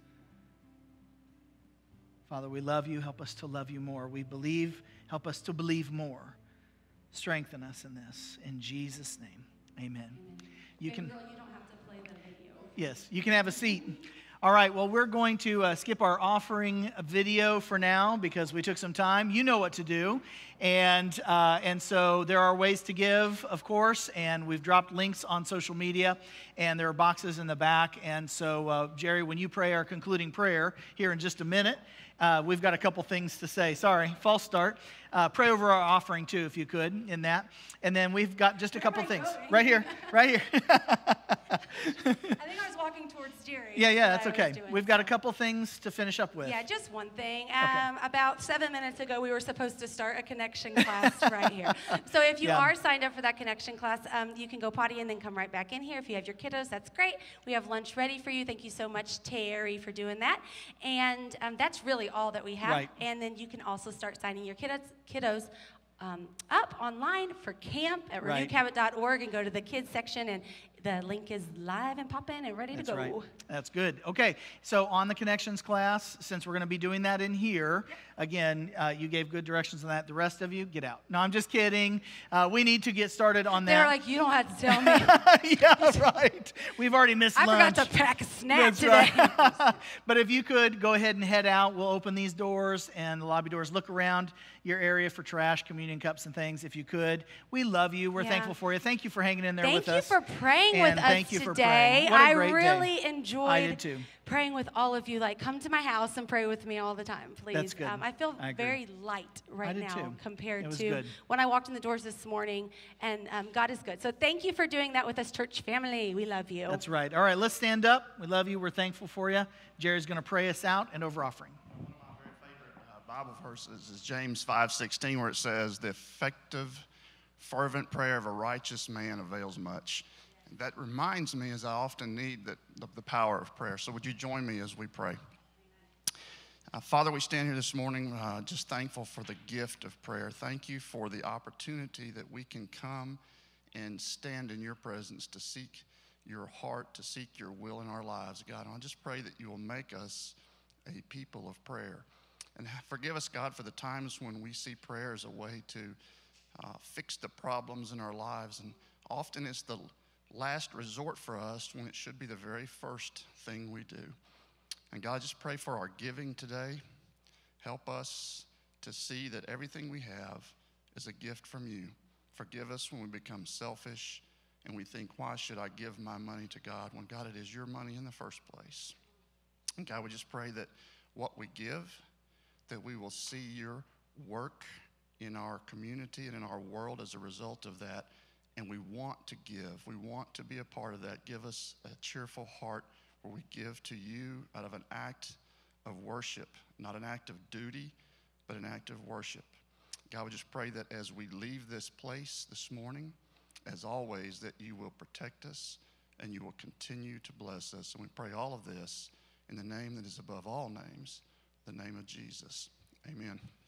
Father, we love you. Help us to love you more. We believe. Help us to believe more. Strengthen us in this. In Jesus' name, amen. Amen. You and can. Girl, you don't have to play the video. Yes, you can have a seat. All right, well, we're going to uh, skip our offering video for now because we took some time. You know what to do. And, uh, and so there are ways to give, of course, and we've dropped links on social media, and there are boxes in the back. And so, uh, Jerry, when you pray our concluding prayer here in just a minute, uh, we've got a couple things to say. Sorry, false start. Uh, pray over our offering, too, if you could, in that. And then we've got just a Where couple am I things. going? Right here, right here. I think I was walking towards Jerry. Yeah, yeah, what that's I was okay. doing, We've got so. a couple things to finish up with. Yeah, just one thing. Um, About seven minutes ago, we were supposed to start a connection class right here. So if you Yeah. are signed up for that connection class, um, you can go potty and then come right back in here. If you have your kiddos, that's great. We have lunch ready for you. Thank you so much, Terry, for doing that. And um, that's really all that we have. Right. And then you can also start signing your kiddos, kiddos um, up online for camp at Right. renew cabot dot org and go to the kids section, and the link is live and popping and ready That's to go. right. That's good. Okay, so on the connections class, since we're going to be doing that in here, again, uh, you gave good directions on that. The rest of you, get out. No, I'm just kidding. Uh, we need to get started on that. They're like, you don't have to tell me. Yeah, right. We've already missed I lunch. forgot to pack a snack That's today. right. But if you could, go ahead and head out. We'll open these doors and the lobby doors. Look around your area for trash, communion cups, and things, if you could. We love you. We're Yeah. thankful for you. Thank you for hanging in there Thank with you us. for praying And with us thank you for today. praying. What a I great really day. enjoyed I did too. praying with all of you. Like, come to my house and pray with me all the time, please. That's good. Um, I feel I agree. very light right did now too. compared It was to good. when I walked in the doors this morning. And um, God is good. So thank you for doing that with us, church family. We love you. That's right. All right, let's stand up. We love you. We're thankful for you. Jerry's going to pray us out and over offering. Bible verses is James five sixteen, where it says, the effective, fervent prayer of a righteous man avails much. And that reminds me, as I often need, that of the power of prayer. So would you join me as we pray? Uh, Father, we stand here this morning uh, just thankful for the gift of prayer. Thank you for the opportunity that we can come and stand in your presence to seek your heart, to seek your will in our lives, God. And I just pray that you will make us a people of prayer. And forgive us, God, for the times when we see prayer as a way to uh, fix the problems in our lives. And often it's the last resort for us when it should be the very first thing we do. And God, I just pray for our giving today. Help us to see that everything we have is a gift from you. Forgive us when we become selfish and we think, why should I give my money to God when, God, it is your money in the first place. And God, we just pray that what we give, that we will see your work in our community and in our world as a result of that. And we want to give. We want to be a part of that. Give us a cheerful heart where we give to you out of an act of worship, not an act of duty, but an act of worship. God, we just pray that as we leave this place this morning, as always, that you will protect us and you will continue to bless us. And we pray all of this in the name that is above all names, the name of Jesus. Amen.